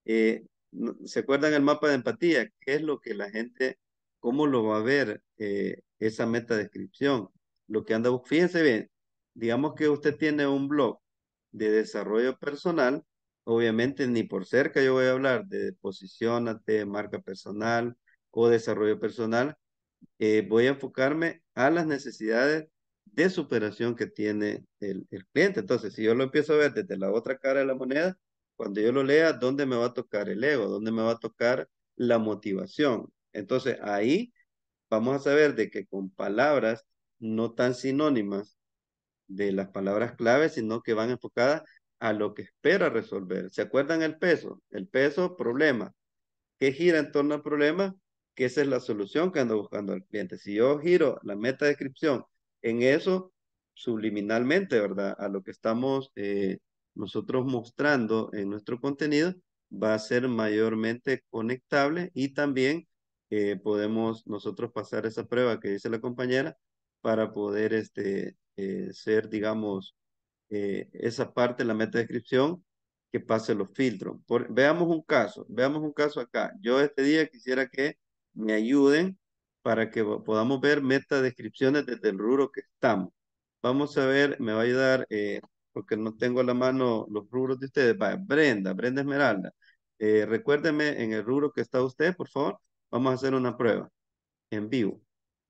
¿se acuerdan el mapa de empatía? ¿Qué es lo que la gente, cómo lo va a ver esa meta descripción? Lo que anda, fíjense bien, digamos que usted tiene un blog de desarrollo personal, obviamente ni por cerca yo voy a hablar de posiciónate, marca personal o desarrollo personal, voy a enfocarme a las necesidades de superación que tiene el cliente. Entonces, si yo lo empiezo a ver desde la otra cara de la moneda, cuando yo lo lea, ¿dónde me va a tocar el ego? ¿Dónde me va a tocar la motivación? Entonces, ahí vamos a saber de que con palabras no tan sinónimas de las palabras clave, sino que van enfocadas a lo que espera resolver. ¿Se acuerdan el peso? El peso, problema. ¿Qué gira en torno al problema? Que esa es la solución que ando buscando al cliente. Si yo giro la meta descripción en eso, subliminalmente, ¿verdad? A lo que estamos nosotros mostrando en nuestro contenido, va a ser mayormente conectable y también podemos nosotros pasar esa prueba que dice la compañera para poder ser, digamos, esa parte, la meta descripción, que pase los filtros. Veamos un caso acá. Yo este día quisiera que me ayuden para que podamos ver meta descripciones desde el rubro que estamos. Vamos a ver, me va a ayudar, porque no tengo a la mano los rubros de ustedes. Va, Brenda Esmeralda. Recuérdeme en el rubro que está usted, por favor. Vamos a hacer una prueba en vivo.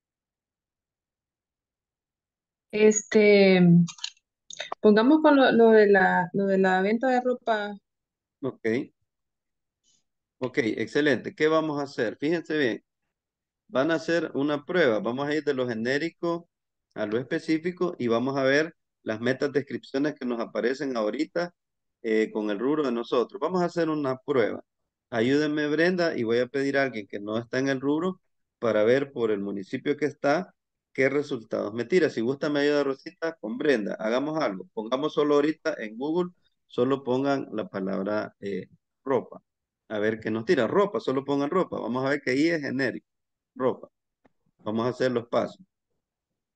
Este, pongamos con lo de la venta de ropa. Ok, ok, excelente. ¿Qué vamos a hacer? Fíjense bien. Van a hacer una prueba. Vamos a ir de lo genérico a lo específico y vamos a ver las metas descripciones que nos aparecen ahorita con el rubro de nosotros. Vamos a hacer una prueba. Ayúdenme, Brenda, y voy a pedir a alguien que no está en el rubro para ver por el municipio que está qué resultados me tira. Si gusta, me ayuda Rosita con Brenda. Hagamos algo. Pongamos solo ahorita en Google, solo pongan la palabra ropa. A ver qué nos tira. Ropa, solo pongan ropa. Vamos a ver que ahí es genérico ropa. Vamos a hacer los pasos.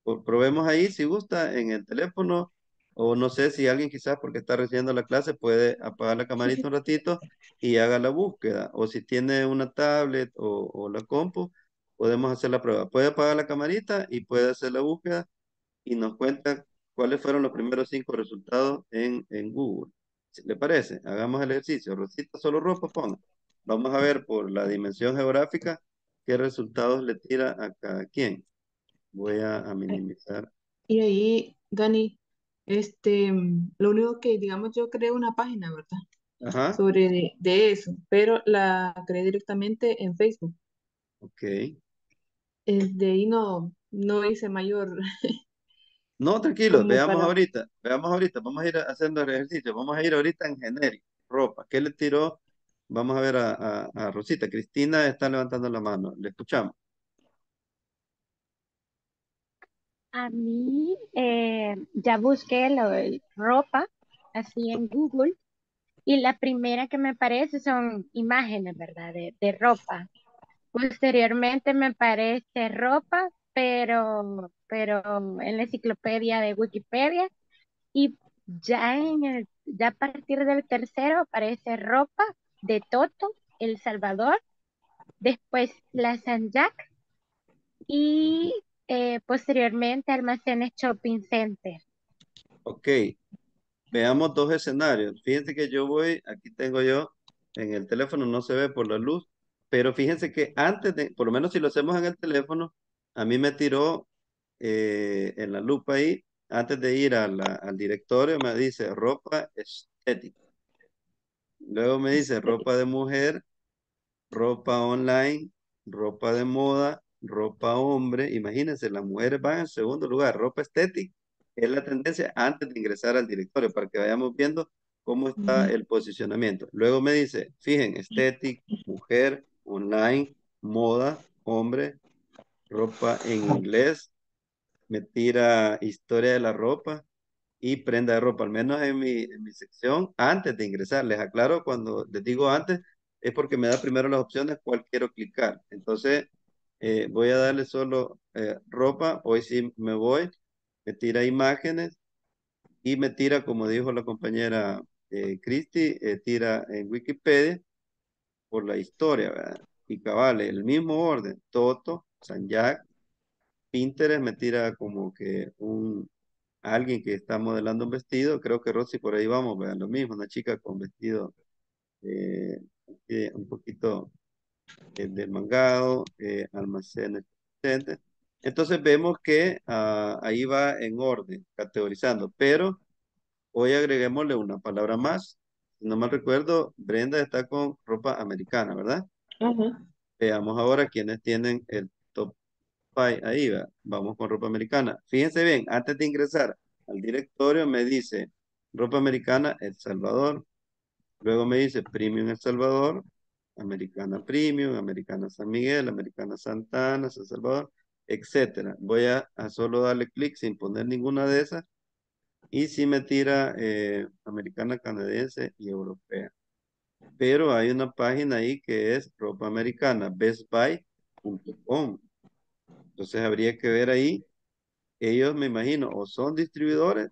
Probemos ahí si gusta en el teléfono o no sé si alguien quizás porque está recibiendo la clase puede apagar la camarita un ratito y haga la búsqueda. O si tiene una tablet o la compu, podemos hacer la prueba. Puede apagar la camarita y puede hacer la búsqueda y nos cuenta cuáles fueron los primeros 5 resultados en Google. Si ¿Le parece? Hagamos el ejercicio. Rosita, solo ropa, ponga. Vamos a ver por la dimensión geográfica qué resultados le tira a cada quien. Voy a minimizar. Y ahí, Dani, lo único que, digamos, yo creé una página, ¿verdad? Ajá, Sobre de eso, pero la creé directamente en Facebook. ok. De ahí no hice mayor No, tranquilo, como para... veamos ahorita, vamos a ir haciendo el ejercicio, vamos a ir ahorita en genérico, ropa, ¿qué le tiró? Vamos a ver a Rosita, Cristina está levantando la mano, le escuchamos. A mí ya busqué lo de ropa, así en Google, y la primera que me aparece son imágenes, ¿verdad? De ropa. Posteriormente me aparece ropa, pero en la enciclopedia de Wikipedia, y ya a partir del tercero aparece ropa de Toto, El Salvador, después la San Jack y posteriormente almacenes Shopping Center. Ok, veamos dos escenarios. Fíjense que yo voy, aquí tengo yo, en el teléfono no se ve por la luz, pero fíjense que antes de, por lo menos si lo hacemos en el teléfono, a mí me tiró en la lupa ahí, antes de ir al directorio, me dice ropa estética. Luego me dice ropa de mujer, ropa online, ropa de moda, ropa hombre. Imagínense, las mujeres van en segundo lugar. Ropa estética es la tendencia antes de ingresar al directorio para que vayamos viendo cómo está el posicionamiento. Luego me dice, fijen, estética, mujer, online, moda, hombre, ropa en inglés, me tira historia de la ropa y prenda de ropa, al menos en mi sección, antes de ingresar. Les aclaro, cuando les digo antes, es porque me da primero las opciones cuál quiero clicar. Entonces, voy a darle solo ropa. Hoy sí me voy, me tira imágenes y me tira, como dijo la compañera Cristi, tira en Wikipedia por la historia, ¿verdad? Y cabal, el mismo orden, Toto, San Jack, Pinterest me tira como que alguien que está modelando un vestido, creo que Rosy por ahí vamos, vean lo mismo, una chica con vestido eh, un poquito desmangado, almacenes. Existentes. Entonces vemos que ahí va en orden, categorizando, pero hoy agreguémosle una palabra más. Si no mal recuerdo, Brenda está con ropa americana, ¿verdad? Ajá. Veamos ahora quiénes tienen el top 5 ahí, va. Vamos con ropa americana. Fíjense bien, antes de ingresar al directorio me dice ropa americana El Salvador. Luego me dice Premium El Salvador, Americana Premium, Americana San Miguel, Americana Santana, San Salvador, etcétera. Voy a solo darle clic sin poner ninguna de esas. Y si me tira Americana Canadiense y Europea. Pero hay una página ahí que es ropa americana, bestbuy.com. Entonces habría que ver ahí. Ellos me imagino o son distribuidores,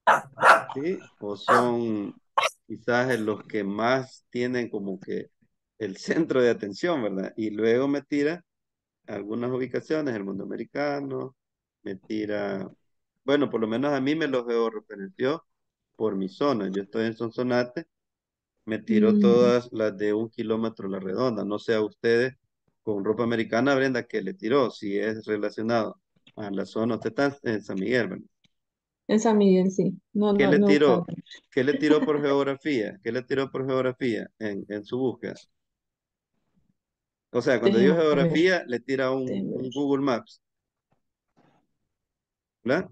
¿sí? O son quizás los que más tienen como que el centro de atención, ¿verdad? Y luego me tira algunas ubicaciones, el mundo americano, me tira, bueno, por lo menos a mí me los georreferenció por mi zona. Yo estoy en Sonsonate, me tiró Mm, todas las de 1 kilómetro la redonda. No sé a ustedes con ropa americana, Brenda, que le tiró, si es relacionado a la zona. Usted está en San Miguel, ¿verdad? en San Miguel, sí. No, ¿Qué no, le no he buscado. tiró? ¿Qué le tiró por geografía? ¿Qué le tiró por geografía en su búsqueda? O sea, cuando digo Déjeme ver, geografía, le tira déjeme un ver. Google Maps, ¿verdad?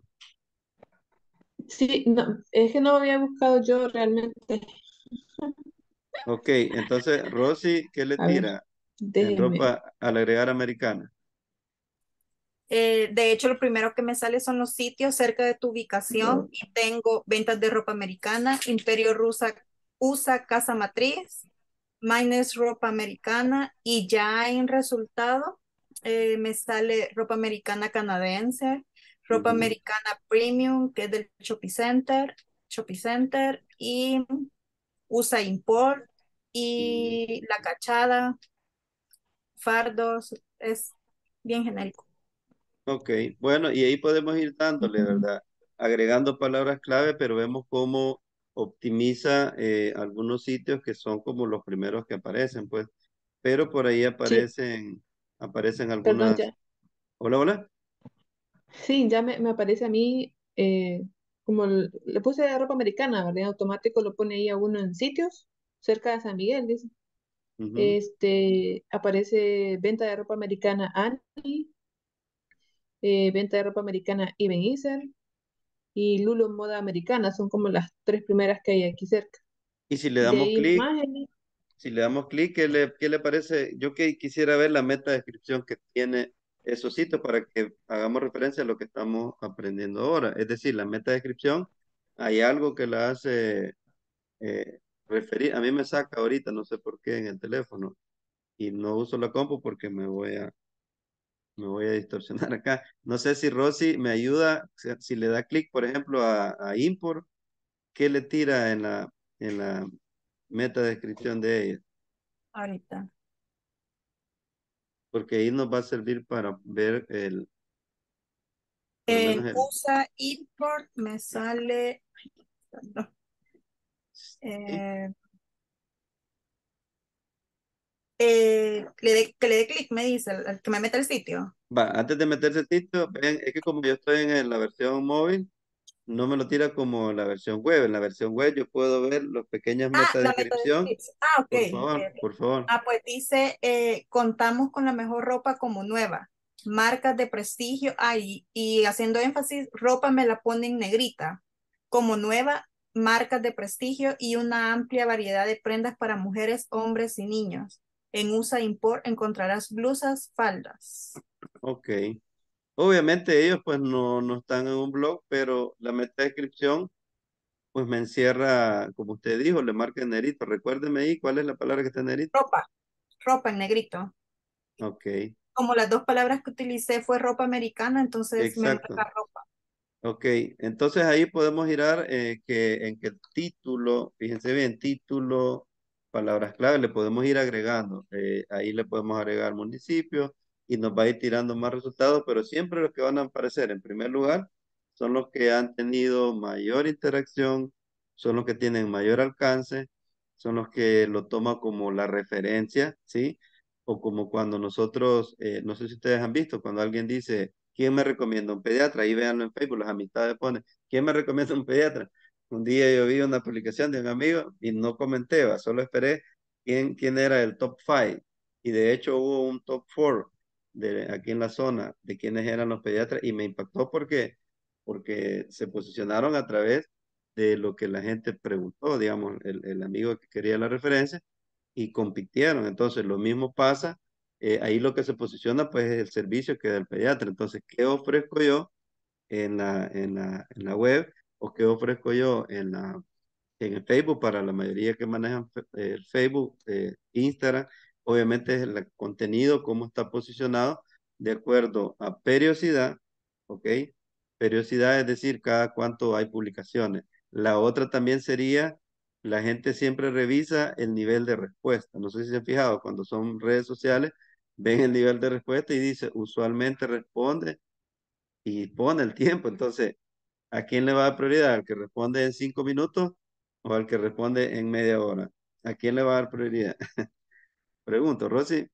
Sí, no, es que no había buscado yo realmente. Ok, entonces, Rosy, ¿qué le A ver, tira en déjeme. ropa al agregar americana? De hecho, lo primero que me sale son los sitios cerca de tu ubicación Ropa. y tengo ventas de ropa americana, Imperio Rusa, USA Casa Matriz, Maines Ropa Americana y ya en resultado me sale ropa americana canadiense, ropa Ujú. americana premium, que es del Shopping Center, y USA Import, Mm. y la cachada, fardos, es bien genérico. Ok, bueno, y ahí podemos ir dándole, ¿verdad? Agregando palabras clave, pero vemos cómo optimiza algunos sitios que son como los primeros que aparecen, pues. Pero por ahí Sí, aparecen perdón, algunas. ya. Hola, hola. Sí, ya me aparece a mí, como le puse ropa americana, ¿verdad? En automático lo pone ahí a uno en sitios, cerca de San Miguel, dice. Ujú. Aparece venta de ropa americana Annie, venta de ropa americana Ebenezer y Lulo Moda Americana, son como las tres primeras que hay aquí cerca. Y si le De damos ahí clic, imágenes. ¿qué le parece? Yo que quisiera ver la meta descripción que tiene esos sitios para que hagamos referencia a lo que estamos aprendiendo ahora. Es decir, la meta descripción, hay algo que la hace referir. A mí me saca ahorita, no sé por qué, en el teléfono y no uso la compu porque me voy a distorsionar acá. No sé si Rosy me ayuda, si le da clic, por ejemplo, a import, ¿qué le tira en la meta descripción de ella? Ahorita. Porque ahí nos va a servir para ver por lo menos En USA Import me sale, no, sí. eh, que le dé clic, me dice, que me meta el sitio. Va, antes de meterse el sitio, ven, es que como yo estoy en la versión móvil, no me lo tira como la versión web. En la versión web yo puedo ver las pequeñas Ah, meta la meta descripción. description. Ah, ok, Por ok, favor, ok. por favor. Ah, pues dice, contamos con la mejor ropa como nueva, marcas de prestigio, y haciendo énfasis, ropa me la pone en negrita, como nueva, marcas de prestigio y una amplia variedad de prendas para mujeres, hombres y niños. En USA Import encontrarás blusas, faldas. Ok. Obviamente ellos pues no están en un blog, pero la meta descripción pues me encierra, como usted dijo, le marca en negrito. Recuérdeme ahí cuál es la palabra que está en negrito. Ropa, ropa en negrito. Ok, Como las dos palabras que utilicé fue ropa americana, entonces me exacto. marca ropa. Ok, entonces ahí podemos girar en que el título, fíjense bien, título, palabras clave, le podemos ir agregando. Ahí le podemos agregar municipios y nos va a ir tirando más resultados, pero siempre los que van a aparecer en primer lugar son los que han tenido mayor interacción, son los que tienen mayor alcance, son los que lo toman como la referencia, ¿sí? O como cuando nosotros, no sé si ustedes han visto, cuando alguien dice, ¿quién me recomienda un pediatra? Ahí véanlo en Facebook, las amistades ponen, ¿quién me recomienda un pediatra? Un día yo vi una publicación de un amigo y no comenté, ¿va? Solo esperé quién era el top 5. Y de hecho hubo un top 4 aquí en la zona de quiénes eran los pediatras y me impactó porque se posicionaron a través de lo que la gente preguntó, digamos, el amigo que quería la referencia y compitieron. Entonces, lo mismo pasa, ahí lo que se posiciona pues es el servicio que da el pediatra. Entonces, ¿qué ofrezco yo en la web o qué ofrezco yo en el Facebook para la mayoría que manejan el Facebook, Instagram? Obviamente es el contenido, cómo está posicionado de acuerdo a periodicidad, ¿ok? Periodicidad es decir, cada cuánto hay publicaciones. La otra también sería, la gente siempre revisa el nivel de respuesta. No sé si se han fijado, cuando son redes sociales, ven el nivel de respuesta y dice, usualmente responde y pone el tiempo. Entonces, ¿a quién le va a dar prioridad? ¿Al que responde en 5 minutos o al que responde en media hora? ¿A quién le va a dar prioridad? Pregunto, Rosy,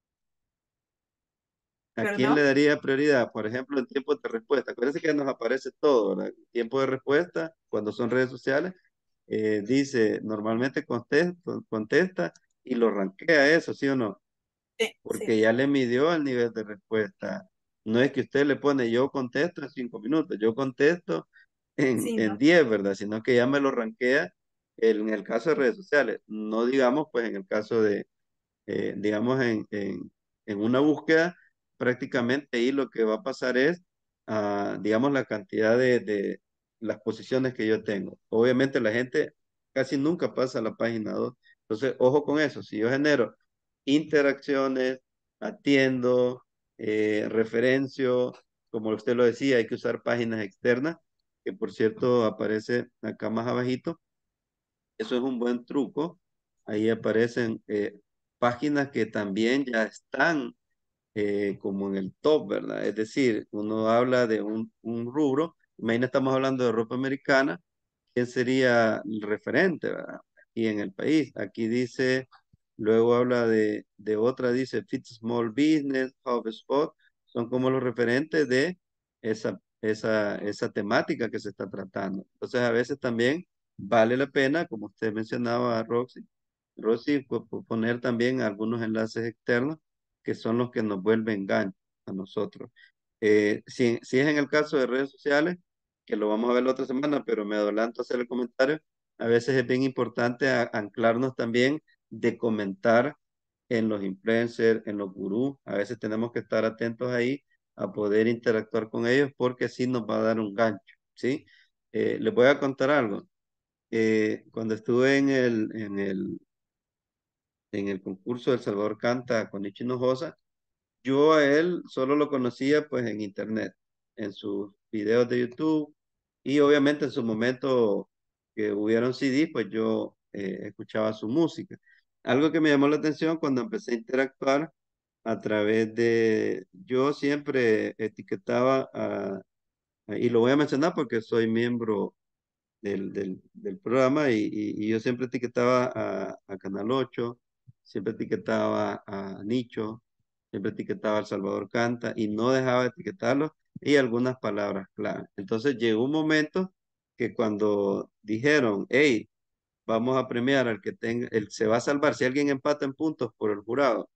¿a quién le ¿Perdón? daría prioridad? Por ejemplo, en tiempo de respuesta. Acuérdense que nos aparece todo, ¿verdad? Tiempo de respuesta, cuando son redes sociales, dice, normalmente contesta y lo rankea eso, ¿sí o no? Sí, sí, Porque ya le midió el nivel de respuesta. No es que usted le pone, yo contesto en 5 minutos, yo contesto sí, en no. 10, ¿verdad? Sino que ya me lo rankea en el caso de redes sociales. No digamos, pues en el caso de, digamos, en una búsqueda, prácticamente ahí lo que va a pasar es, digamos, la cantidad de las posiciones que yo tengo. Obviamente la gente casi nunca pasa a la página 2. Entonces, ojo con eso. Si yo genero interacciones, atiendo, referencio, como usted lo decía, hay que usar páginas externas, que por cierto aparece acá más abajito. Eso es un buen truco. Ahí aparecen páginas que también ya están como en el top, ¿verdad? Es decir, uno habla de un rubro, imagina estamos hablando de ropa americana, ¿quién sería el referente, ¿verdad? Aquí en el país. Aquí dice, luego habla de otra, dice Fit Small Business, HubSpot, son como los referentes de esa temática que se está tratando. Entonces, a veces también vale la pena, como usted mencionaba, Rosy, poner también algunos enlaces externos que son los que nos vuelven gancho a nosotros. Si es en el caso de redes sociales, que lo vamos a ver la otra semana, pero me adelanto a hacer el comentario, a veces es bien importante anclarnos también de comentar en los influencers, en los gurús. A veces tenemos que estar atentos ahí a poder interactuar con ellos porque así nos va a dar un gancho, ¿sí? Les voy a contar algo. Cuando estuve en el concurso del Salvador Canta con Nichi Hinojosa, yo a él solo lo conocía pues en internet, en sus videos de YouTube y obviamente en su momento que hubieron CD, pues yo escuchaba su música. Algo que me llamó la atención cuando empecé a interactuar a través yo siempre etiquetaba y lo voy a mencionar porque soy miembro del programa y yo siempre etiquetaba a Canal 8, siempre etiquetaba a Nicho, siempre etiquetaba a El Salvador Canta y no dejaba de etiquetarlos y algunas palabras clave. Entonces llegó un momento que cuando dijeron, hey, vamos a premiar al que tenga, se va a salvar si alguien empata en puntos por el jurado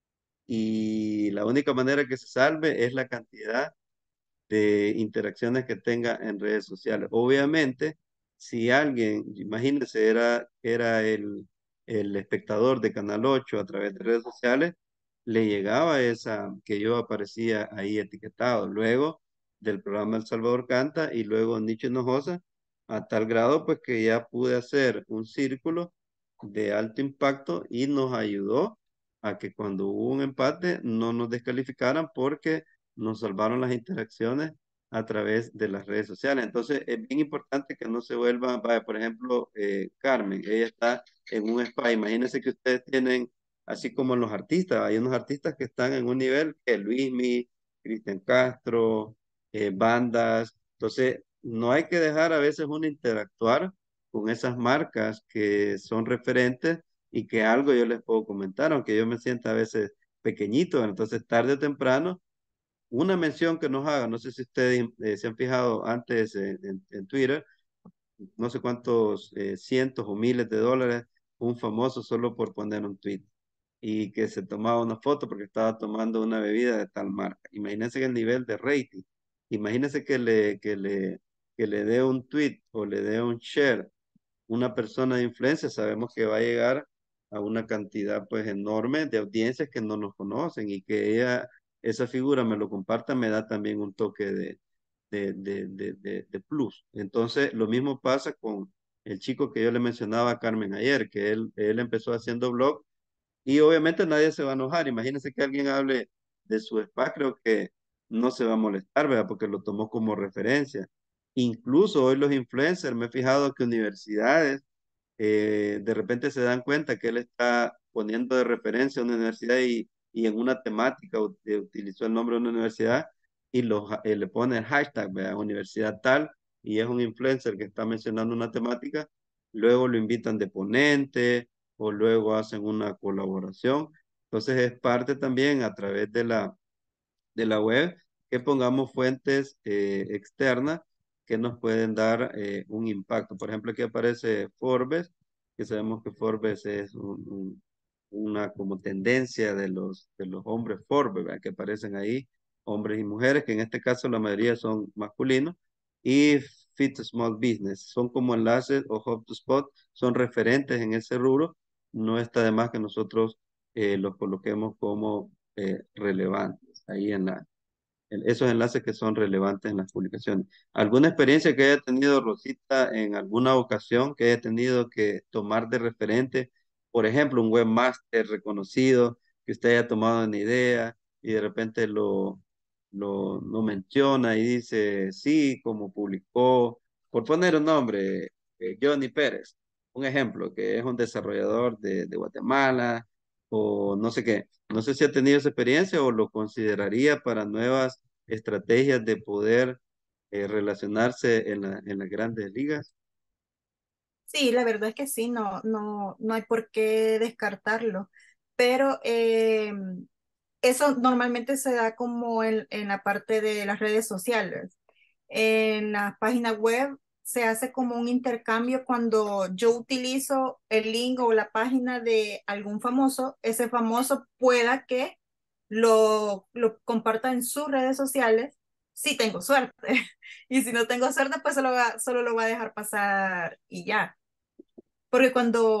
y la única manera que se salve es la cantidad de interacciones que tenga en redes sociales. Obviamente, si alguien, imagínense, era el espectador de Canal 8 a través de redes sociales, le llegaba esa que yo aparecía ahí etiquetado. Luego del programa El Salvador Canta y luego Nicho Hinojosa, a tal grado pues que ya pude hacer un círculo de alto impacto y nos ayudó a que cuando hubo un empate no nos descalificaran porque nos salvaron las interacciones a través de las redes sociales. Entonces, es bien importante que no se vuelva, vaya, por ejemplo, Carmen, ella está en un spa. Imagínense que ustedes tienen, así como los artistas, hay unos artistas que están en un nivel que Luismi, Cristian Castro, bandas. Entonces, no hay que dejar a veces uno interactuar con esas marcas que son referentes y que algo yo les puedo comentar, aunque yo me sienta a veces pequeñito, entonces tarde o temprano una mención que nos haga, no sé si ustedes se han fijado antes en Twitter, no sé cuántos cientos o miles de dólares, un famoso solo por poner un tweet y que se tomaba una foto porque estaba tomando una bebida de tal marca. Imagínense el nivel de rating. Imagínense que le dé un tweet o le dé un share una persona de influencia, sabemos que va a llegar a una cantidad pues enorme de audiencias que no nos conocen y que esa figura me lo comparta, me da también un toque de plus. Entonces, lo mismo pasa con el chico que yo le mencionaba a Carmen ayer, que él empezó haciendo blog y obviamente nadie se va a enojar. Imagínense que alguien hable de su spa, creo que no se va a molestar, ¿verdad? Porque lo tomó como referencia. Incluso hoy los influencers, me he fijado que universidades de repente se dan cuenta que él está poniendo de referencia a una universidad y en una temática utilizó el nombre de una universidad y le pone el hashtag, ¿verdad? Universidad tal, y es un influencer que está mencionando una temática, luego lo invitan de ponente o luego hacen una colaboración. Entonces es parte también a través de la web, que pongamos fuentes externas que nos pueden dar un impacto. Por ejemplo, aquí aparece Forbes, que sabemos que Forbes es una como tendencia de los hombres Forbes, ¿verdad? Que aparecen ahí, hombres y mujeres, que en este caso la mayoría son masculinos, y Fit Small Business, son como enlaces o Hub to Spot, son referentes en ese rubro. No está de más que nosotros los coloquemos como relevantes ahí esos enlaces que son relevantes en las publicaciones. ¿Alguna experiencia que haya tenido Rosita en alguna ocasión que haya tenido que tomar de referente? Por ejemplo, un webmaster reconocido que usted haya tomado una idea y de repente lo menciona y dice, sí, como publicó, por poner un nombre, Johnny Pérez, un ejemplo, que es un desarrollador de Guatemala o no sé qué. No sé si ha tenido esa experiencia o lo consideraría para nuevas estrategias de poder relacionarse en las grandes ligas. Sí, la verdad es que sí, no hay por qué descartarlo, pero eso normalmente se da como en la parte de las redes sociales. En la página web se hace como un intercambio cuando yo utilizo el link o la página de algún famoso, ese famoso pueda que lo comparta en sus redes sociales si tengo suerte. Y si no tengo suerte, pues solo lo va a dejar pasar y ya. Porque cuando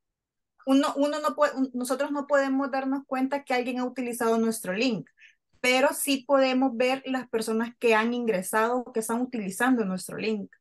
uno no puede, nosotros no podemos darnos cuenta que alguien ha utilizado nuestro link, pero sí podemos ver las personas que han ingresado, que están utilizando nuestro link.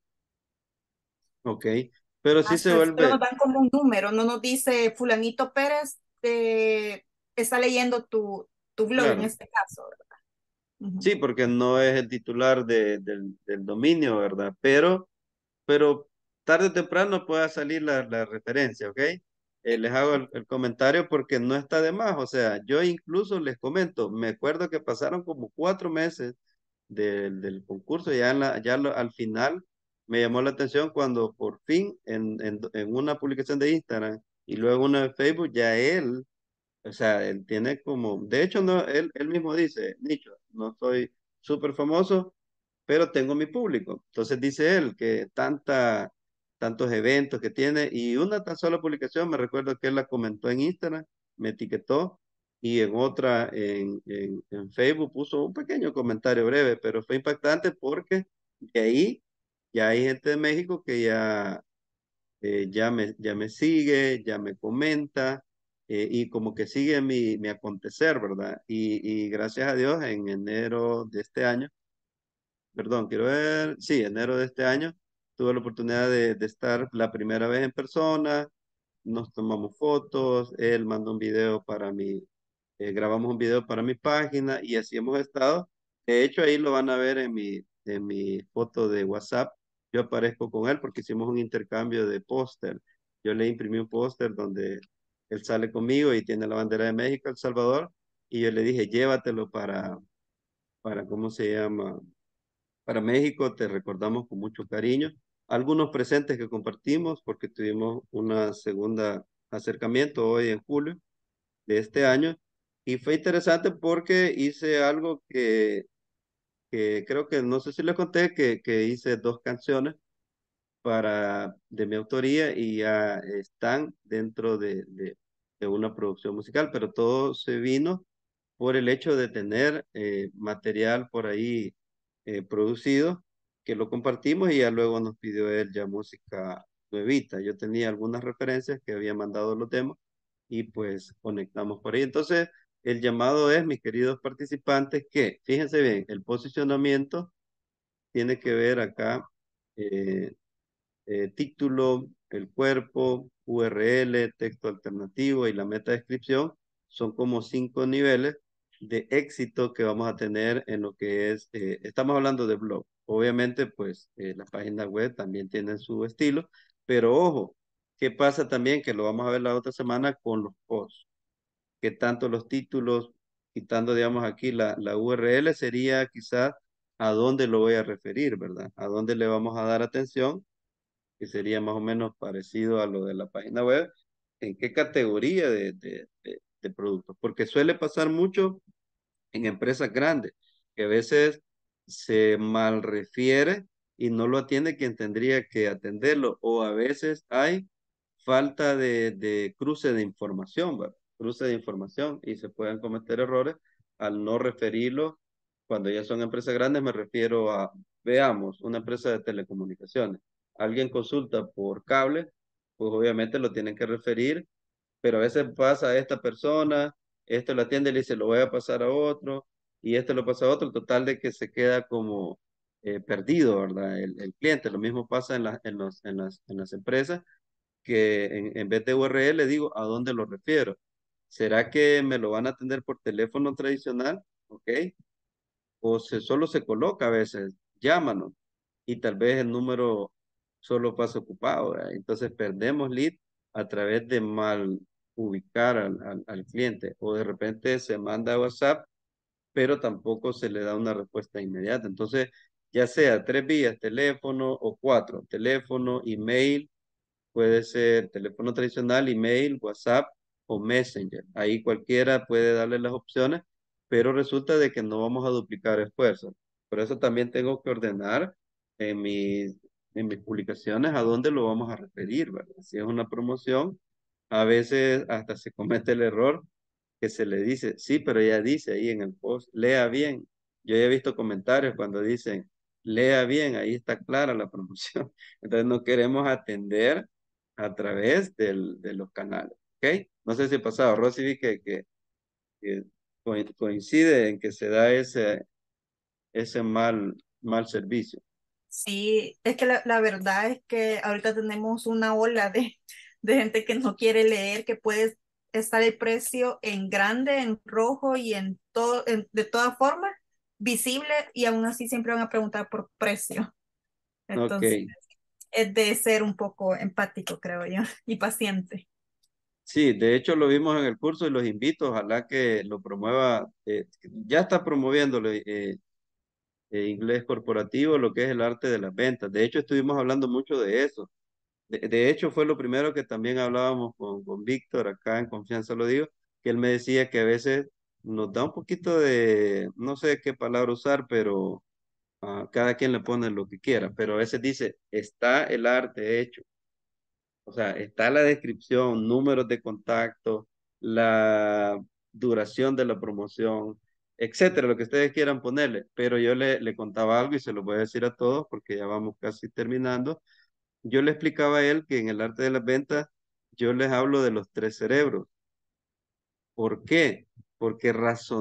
Ok, pero sí se Hasta solo vuelve, nos dan como un número, no nos dice fulanito Pérez está leyendo tu blog en claro. este caso, ¿verdad? Ujú. Sí, porque no es el titular del dominio, ¿verdad? Pero tarde o temprano pueda salir la referencia, ¿ok? Les hago el comentario porque no está de más. O sea, yo incluso les comento, me acuerdo que pasaron como 4 meses del concurso, al final me llamó la atención cuando por fin en una publicación de Instagram y luego una de Facebook, ya él, o sea, él tiene como, de hecho, no, él mismo dice, Nicho, no soy súper famoso, pero tengo mi público. Entonces dice él que tantos eventos que tiene y una tan sola publicación, me recuerdo que él la comentó en Instagram, me etiquetó y en otra en Facebook puso un pequeño comentario breve, pero fue impactante porque de ahí ya hay gente de México que ya me sigue, ya me comenta y como que sigue mi acontecer, ¿verdad? Y gracias a Dios en enero de este año, perdón, quiero ver, sí, enero de este año, tuve la oportunidad de estar la primera vez en persona, nos tomamos fotos, él mandó un video para mi, grabamos un video para mi página y así hemos estado. De hecho, ahí lo van a ver en mi foto de WhatsApp. Yo aparezco con él porque hicimos un intercambio de póster. Yo le imprimí un póster donde él sale conmigo y tiene la bandera de México, El Salvador, y yo le dije, llévatelo ¿cómo se llama? Para México te recordamos con mucho cariño. Algunos presentes que compartimos porque tuvimos una segunda acercamiento hoy en julio de este año y fue interesante porque hice algo que creo que no sé si les conté que hice 2 canciones de mi autoría y ya están dentro de una producción musical, pero todo se vino por el hecho de tener material por ahí producido, que lo compartimos y ya luego nos pidió él ya música nuevita. Yo tenía algunas referencias que había mandado los demos y pues conectamos por ahí. Entonces, el llamado es, mis queridos participantes, que fíjense bien, el posicionamiento tiene que ver acá. eh, Título, el cuerpo, URL, texto alternativo y la meta descripción son como 5 niveles de éxito que vamos a tener en lo que es, estamos hablando de blog. Obviamente, pues la página web también tiene su estilo, pero ojo, ¿qué pasa también? Que lo vamos a ver la otra semana con los posts, que tanto los títulos, quitando, digamos, aquí la URL, sería quizás a dónde lo voy a referir, ¿verdad? A dónde le vamos a dar atención que sería más o menos parecido a lo de la página web, ¿en qué categoría de productos? Porque suele pasar mucho en empresas grandes, que a veces se mal refiere y no lo atiende quien tendría que atenderlo, o a veces hay falta de cruce de información, ¿verdad? Cruce de información y se pueden cometer errores al no referirlo. Cuando ya son empresas grandes, me refiero a, veamos, una empresa de telecomunicaciones. Alguien consulta por cable, pues obviamente lo tienen que referir, pero a veces pasa a esta persona, esto lo atiende y le dice, lo voy a pasar a otro, y esto lo pasa a otro, total de que se queda como perdido, ¿verdad? El cliente. Lo mismo pasa en las empresas, que en vez de URL digo, ¿a dónde lo refiero? ¿Será que me lo van a atender por teléfono tradicional? ¿Ok? o solo se coloca a veces, llámanos, y tal vez el número solo pasa ocupado, ¿verdad? Entonces perdemos lead a través de mal ubicar al cliente, o de repente se manda a WhatsApp, pero tampoco se le da una respuesta inmediata. Entonces, ya sea 3 vías, teléfono o 4, teléfono, email, puede ser teléfono tradicional, email, WhatsApp o Messenger. Ahí cualquiera puede darle las opciones, pero resulta de que no vamos a duplicar esfuerzos. Por eso también tengo que ordenar en mis publicaciones a dónde lo vamos a referir, ¿verdad? Si es una promoción, a veces hasta se comete el error que se le dice, sí, pero ya dice ahí en el post, lea bien. Yo ya he visto comentarios cuando dicen, lea bien, ahí está clara la promoción. Entonces no queremos atender a través de los canales, ¿ok? No sé si ha pasado, Rosy, vi que coincide en que se da ese mal servicio. Sí, es que la verdad es que ahorita tenemos una ola de gente que no quiere leer, que puede estar el precio en grande, en rojo y en todo, de todas formas, visible, y aún así siempre van a preguntar por precio. Ok, Entonces, es de ser un poco empático, creo yo, y paciente. sí, de hecho lo vimos en el curso y los invito, ojalá que lo promueva, ya está promoviéndolo, inglés corporativo, lo que es el arte de las ventas. De hecho, estuvimos hablando mucho de eso. De hecho, fue lo primero que también hablábamos con Víctor, acá en Confianza lo digo, que él me decía que a veces nos da un poquito de, no sé qué palabra usar, pero cada quien le pone lo que quiera, pero a veces dice, está el arte hecho. O sea, está la descripción, números de contacto, la duración de la promoción, etcétera, lo que ustedes quieran ponerle. Pero yo le contaba algo y se lo voy a decir a todos porque ya vamos casi terminando. Yo le explicaba a él que en el arte de las ventas yo les hablo de los 3 cerebros. ¿Por qué? Porque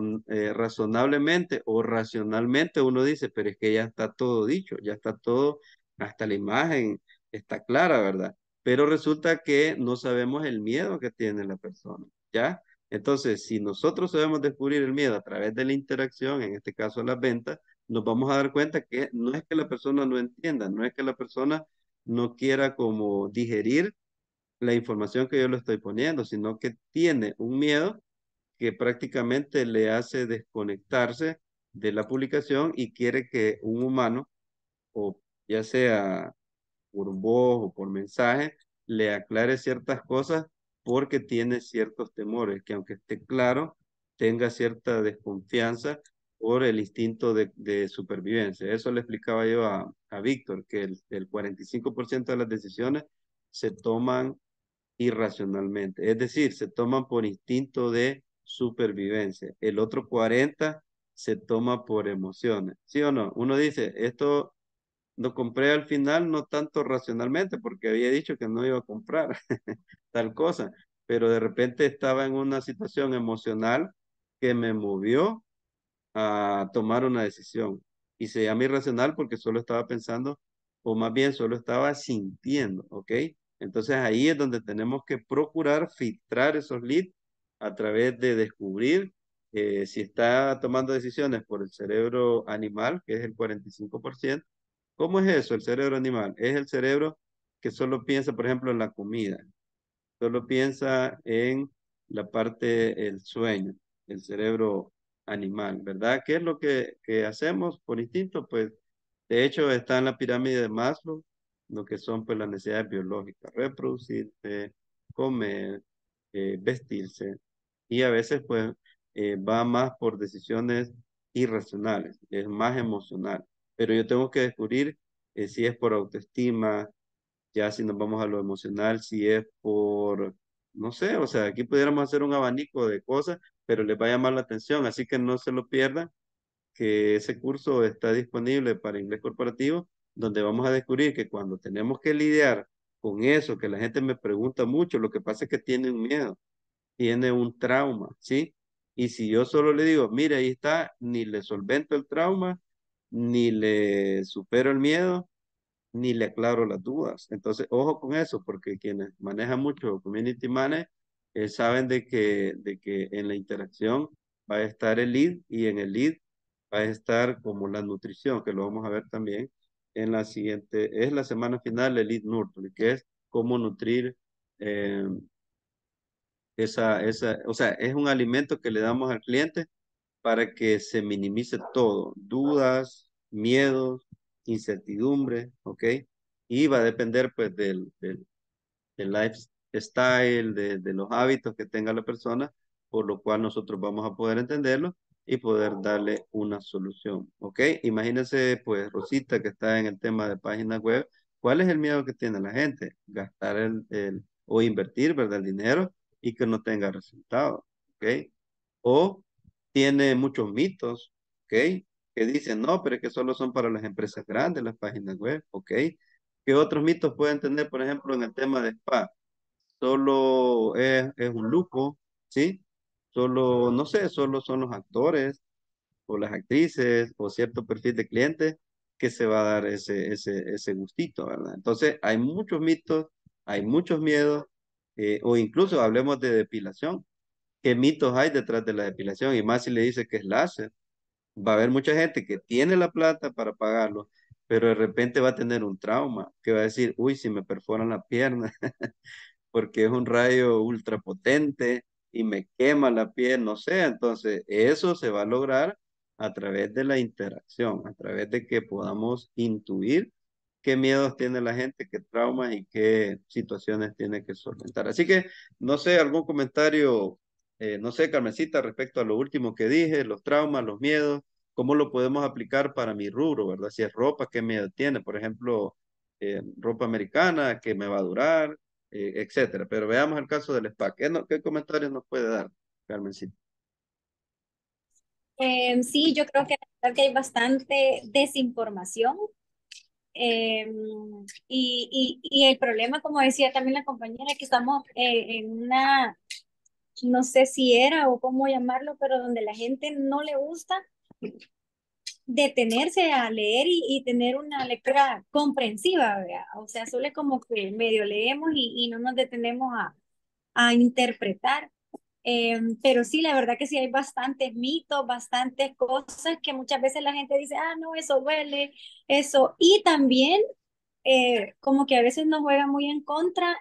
razonablemente o racionalmente uno dice, pero es que ya está todo dicho, ya está todo, hasta la imagen está clara, ¿verdad? Pero resulta que no sabemos el miedo que tiene la persona, ¿ya? Entonces, si nosotros sabemos descubrir el miedo a través de la interacción, en este caso las ventas, nos vamos a dar cuenta que no es que la persona no entienda, no es que la persona no quiera como digerir la información que yo le estoy poniendo, sino que tiene un miedo que prácticamente le hace desconectarse de la publicación y quiere que un humano, o ya sea por voz o por mensaje, le aclare ciertas cosas porque tiene ciertos temores, que aunque esté claro, tenga cierta desconfianza por el instinto de supervivencia. Eso le explicaba yo a Víctor, que el 45% de las decisiones se toman irracionalmente. Es decir, se toman por instinto de supervivencia. El otro 40 se toma por emociones. ¿Sí o no? Uno dice, esto lo compré al final no tanto racionalmente porque había dicho que no iba a comprar tal cosa, pero de repente estaba en una situación emocional que me movió a tomar una decisión. Y se llama irracional porque solo estaba pensando, o más bien solo estaba sintiendo, ¿ok? Entonces ahí es donde tenemos que procurar filtrar esos leads a través de descubrir si está tomando decisiones por el cerebro animal, que es el 45%. ¿Cómo es eso, el cerebro animal? Es el cerebro que solo piensa, por ejemplo, en la comida, solo piensa en la parte, el sueño, el cerebro animal, ¿verdad? ¿Qué es lo que hacemos por instinto? Pues de hecho está en la pirámide de Maslow, lo que son pues las necesidades biológicas, reproducirse, comer, vestirse, y a veces pues va más por decisiones irracionales, es más emocional, pero yo tengo que descubrir si es por autoestima, ya si nos vamos a lo emocional, si es por, no sé, o sea, aquí pudiéramos hacer un abanico de cosas, pero les va a llamar la atención, así que no se lo pierdan, que ese curso está disponible para inglés corporativo, donde vamos a descubrir que cuando tenemos que lidiar con eso, que la gente me pregunta mucho, lo que pasa es que tiene un miedo, tiene un trauma, ¿sí? Y si yo solo le digo, mire, ahí está, ni le solvento el trauma, ni le supero el miedo, ni le aclaro las dudas. Entonces, ojo con eso, porque quienes manejan mucho Community Manager saben de que en la interacción va a estar el lead y en el lead va a estar como la nutrición, que lo vamos a ver también en la siguiente, es la semana final de Lead Nurturing, que es cómo nutrir eh, o sea, es un alimento que le damos al cliente para que se minimice todo, dudas, miedos, incertidumbre, ¿ok? Y va a depender pues del lifestyle, de los hábitos que tenga la persona, por lo cual nosotros vamos a poder entenderlo y poder darle una solución, ¿ok? Imagínense pues Rosita que está en el tema de páginas web, ¿cuál es el miedo que tiene la gente? Gastar o invertir, ¿verdad? El dinero y que no tenga resultados, ¿ok? O tiene muchos mitos, ¿ok? Que dicen, no, pero es que solo son para las empresas grandes las páginas web, ¿ok? ¿Qué otros mitos pueden tener, por ejemplo, en el tema de spa? Solo es un lujo, ¿sí? Solo, no sé, solo son los actores o las actrices o cierto perfil de clientes que se va a dar ese gustito, ¿verdad? Entonces, hay muchos mitos, hay muchos miedos, o incluso hablemos de depilación. ¿Qué mitos hay detrás de la depilación? Y más si le dice que es láser. Va a haber mucha gente que tiene la plata para pagarlo, pero de repente va a tener un trauma, que va a decir, uy, si me perforan la pierna, porque es un rayo ultra potente y me quema la piel, no sé. Entonces, eso se va a lograr a través de la interacción, a través de que podamos intuir qué miedos tiene la gente, qué traumas y qué situaciones tiene que solventar. Así que, no sé, algún comentario, no sé, Carmencita, respecto a lo último que dije, los traumas, los miedos, cómo lo podemos aplicar para mi rubro, ¿verdad? Si es ropa, ¿qué miedo tiene? Por ejemplo, ropa americana, ¿qué me va a durar? Etcétera. Pero veamos el caso del SPAC. ¿Qué comentarios nos puede dar, Carmencita? Sí, yo creo que, la verdad que hay bastante desinformación. em, y el problema, como decía también la compañera, que estamos en una, no sé si era o cómo llamarlo, pero donde la gente no le gusta detenerse a leer y tener una lectura comprensiva, ¿verdad? O sea, solo es como que medio leemos y no nos detenemos a interpretar. Pero sí, la verdad que sí hay bastantes mitos, bastantes cosas que muchas veces la gente dice, ah, no, eso duele, eso. Y también como que a veces nos juega muy en contra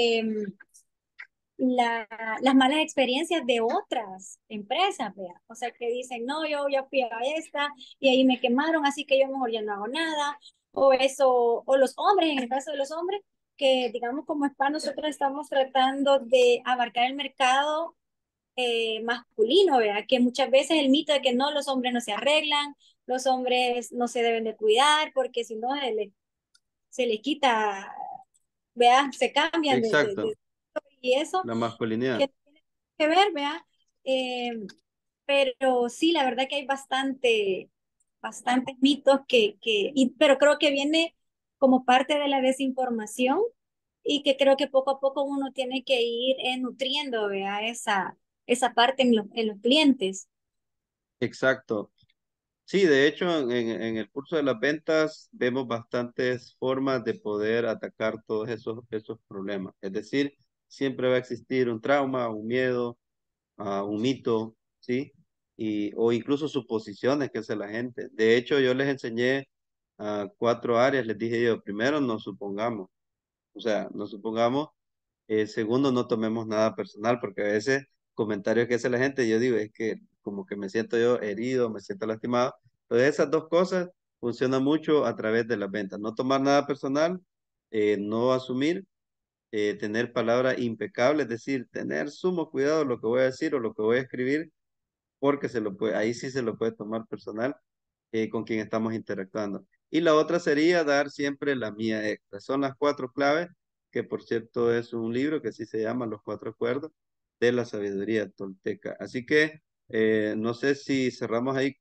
las malas experiencias de otras empresas, vea. O sea, que dicen, no, yo ya fui a esta y ahí me quemaron, así que yo mejor ya no hago nada. O eso, o los hombres, en el caso de los hombres, que digamos como spa nosotros estamos tratando de abarcar el mercado masculino, ¿verdad? Que muchas veces el mito de que no, los hombres no se arreglan, los hombres no se deben de cuidar, porque si no se les quita, ¿verdad? Se cambian Exacto, y eso, la masculinidad. que tiene que ver, ¿verdad? Eh, pero sí, la verdad que hay bastantes mitos pero creo que viene como parte de la desinformación y que creo que poco a poco uno tiene que ir nutriendo, ¿verdad? Esa parte en los clientes. Exacto. Sí, de hecho, en el curso de las ventas vemos bastantes formas de poder atacar todos esos problemas. Es decir, siempre va a existir un trauma, un miedo, un mito, ¿sí? O incluso suposiciones que hace la gente. De hecho, yo les enseñé a 4 áreas, les dije yo, primero, no supongamos, o sea, no supongamos. Segundo, no tomemos nada personal, porque a veces comentarios que hace la gente, yo digo, es que como que me siento yo herido, me siento lastimado. Entonces, esas dos cosas funcionan mucho a través de las ventas. No tomar nada personal, no asumir, tener palabras impecables, es decir, tener sumo cuidado lo que voy a decir o lo que voy a escribir, porque ahí sí se lo puede tomar personal con quien estamos interactuando. Y la otra sería dar siempre la mía extra. Son las 4 claves, que por cierto es un libro que sí se llama Los 4 acuerdos de la sabiduría tolteca. Así que no sé si cerramos ahí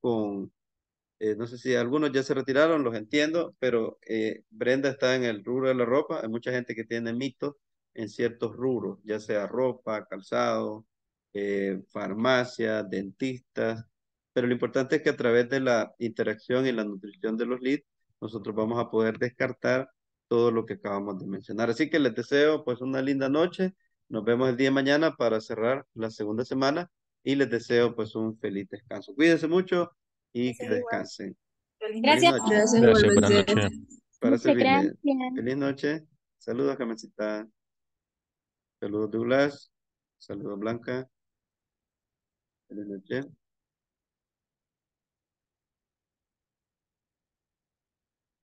no sé si algunos ya se retiraron, los entiendo, pero Brenda está en el rubro de la ropa. Hay mucha gente que tiene mitos en ciertos rubros, ya sea ropa, calzado, farmacia, dentistas. Pero lo importante es que a través de la interacción y la nutrición de los leads, nosotros vamos a poder descartar todo lo que acabamos de mencionar. Así que les deseo pues una linda noche. Nos vemos el día de mañana para cerrar la segunda semana y les deseo pues un feliz descanso. Cuídense mucho. y que Gracias igual. descansen. Feliz Feliz Gracias. noche. Gracias Gracias, buenas igualmente. noches. Para Muchas servirle. gracias. Feliz noche. Saludos, Carmencita. Saludos, Douglas. Saludos, Blanca. Feliz noche.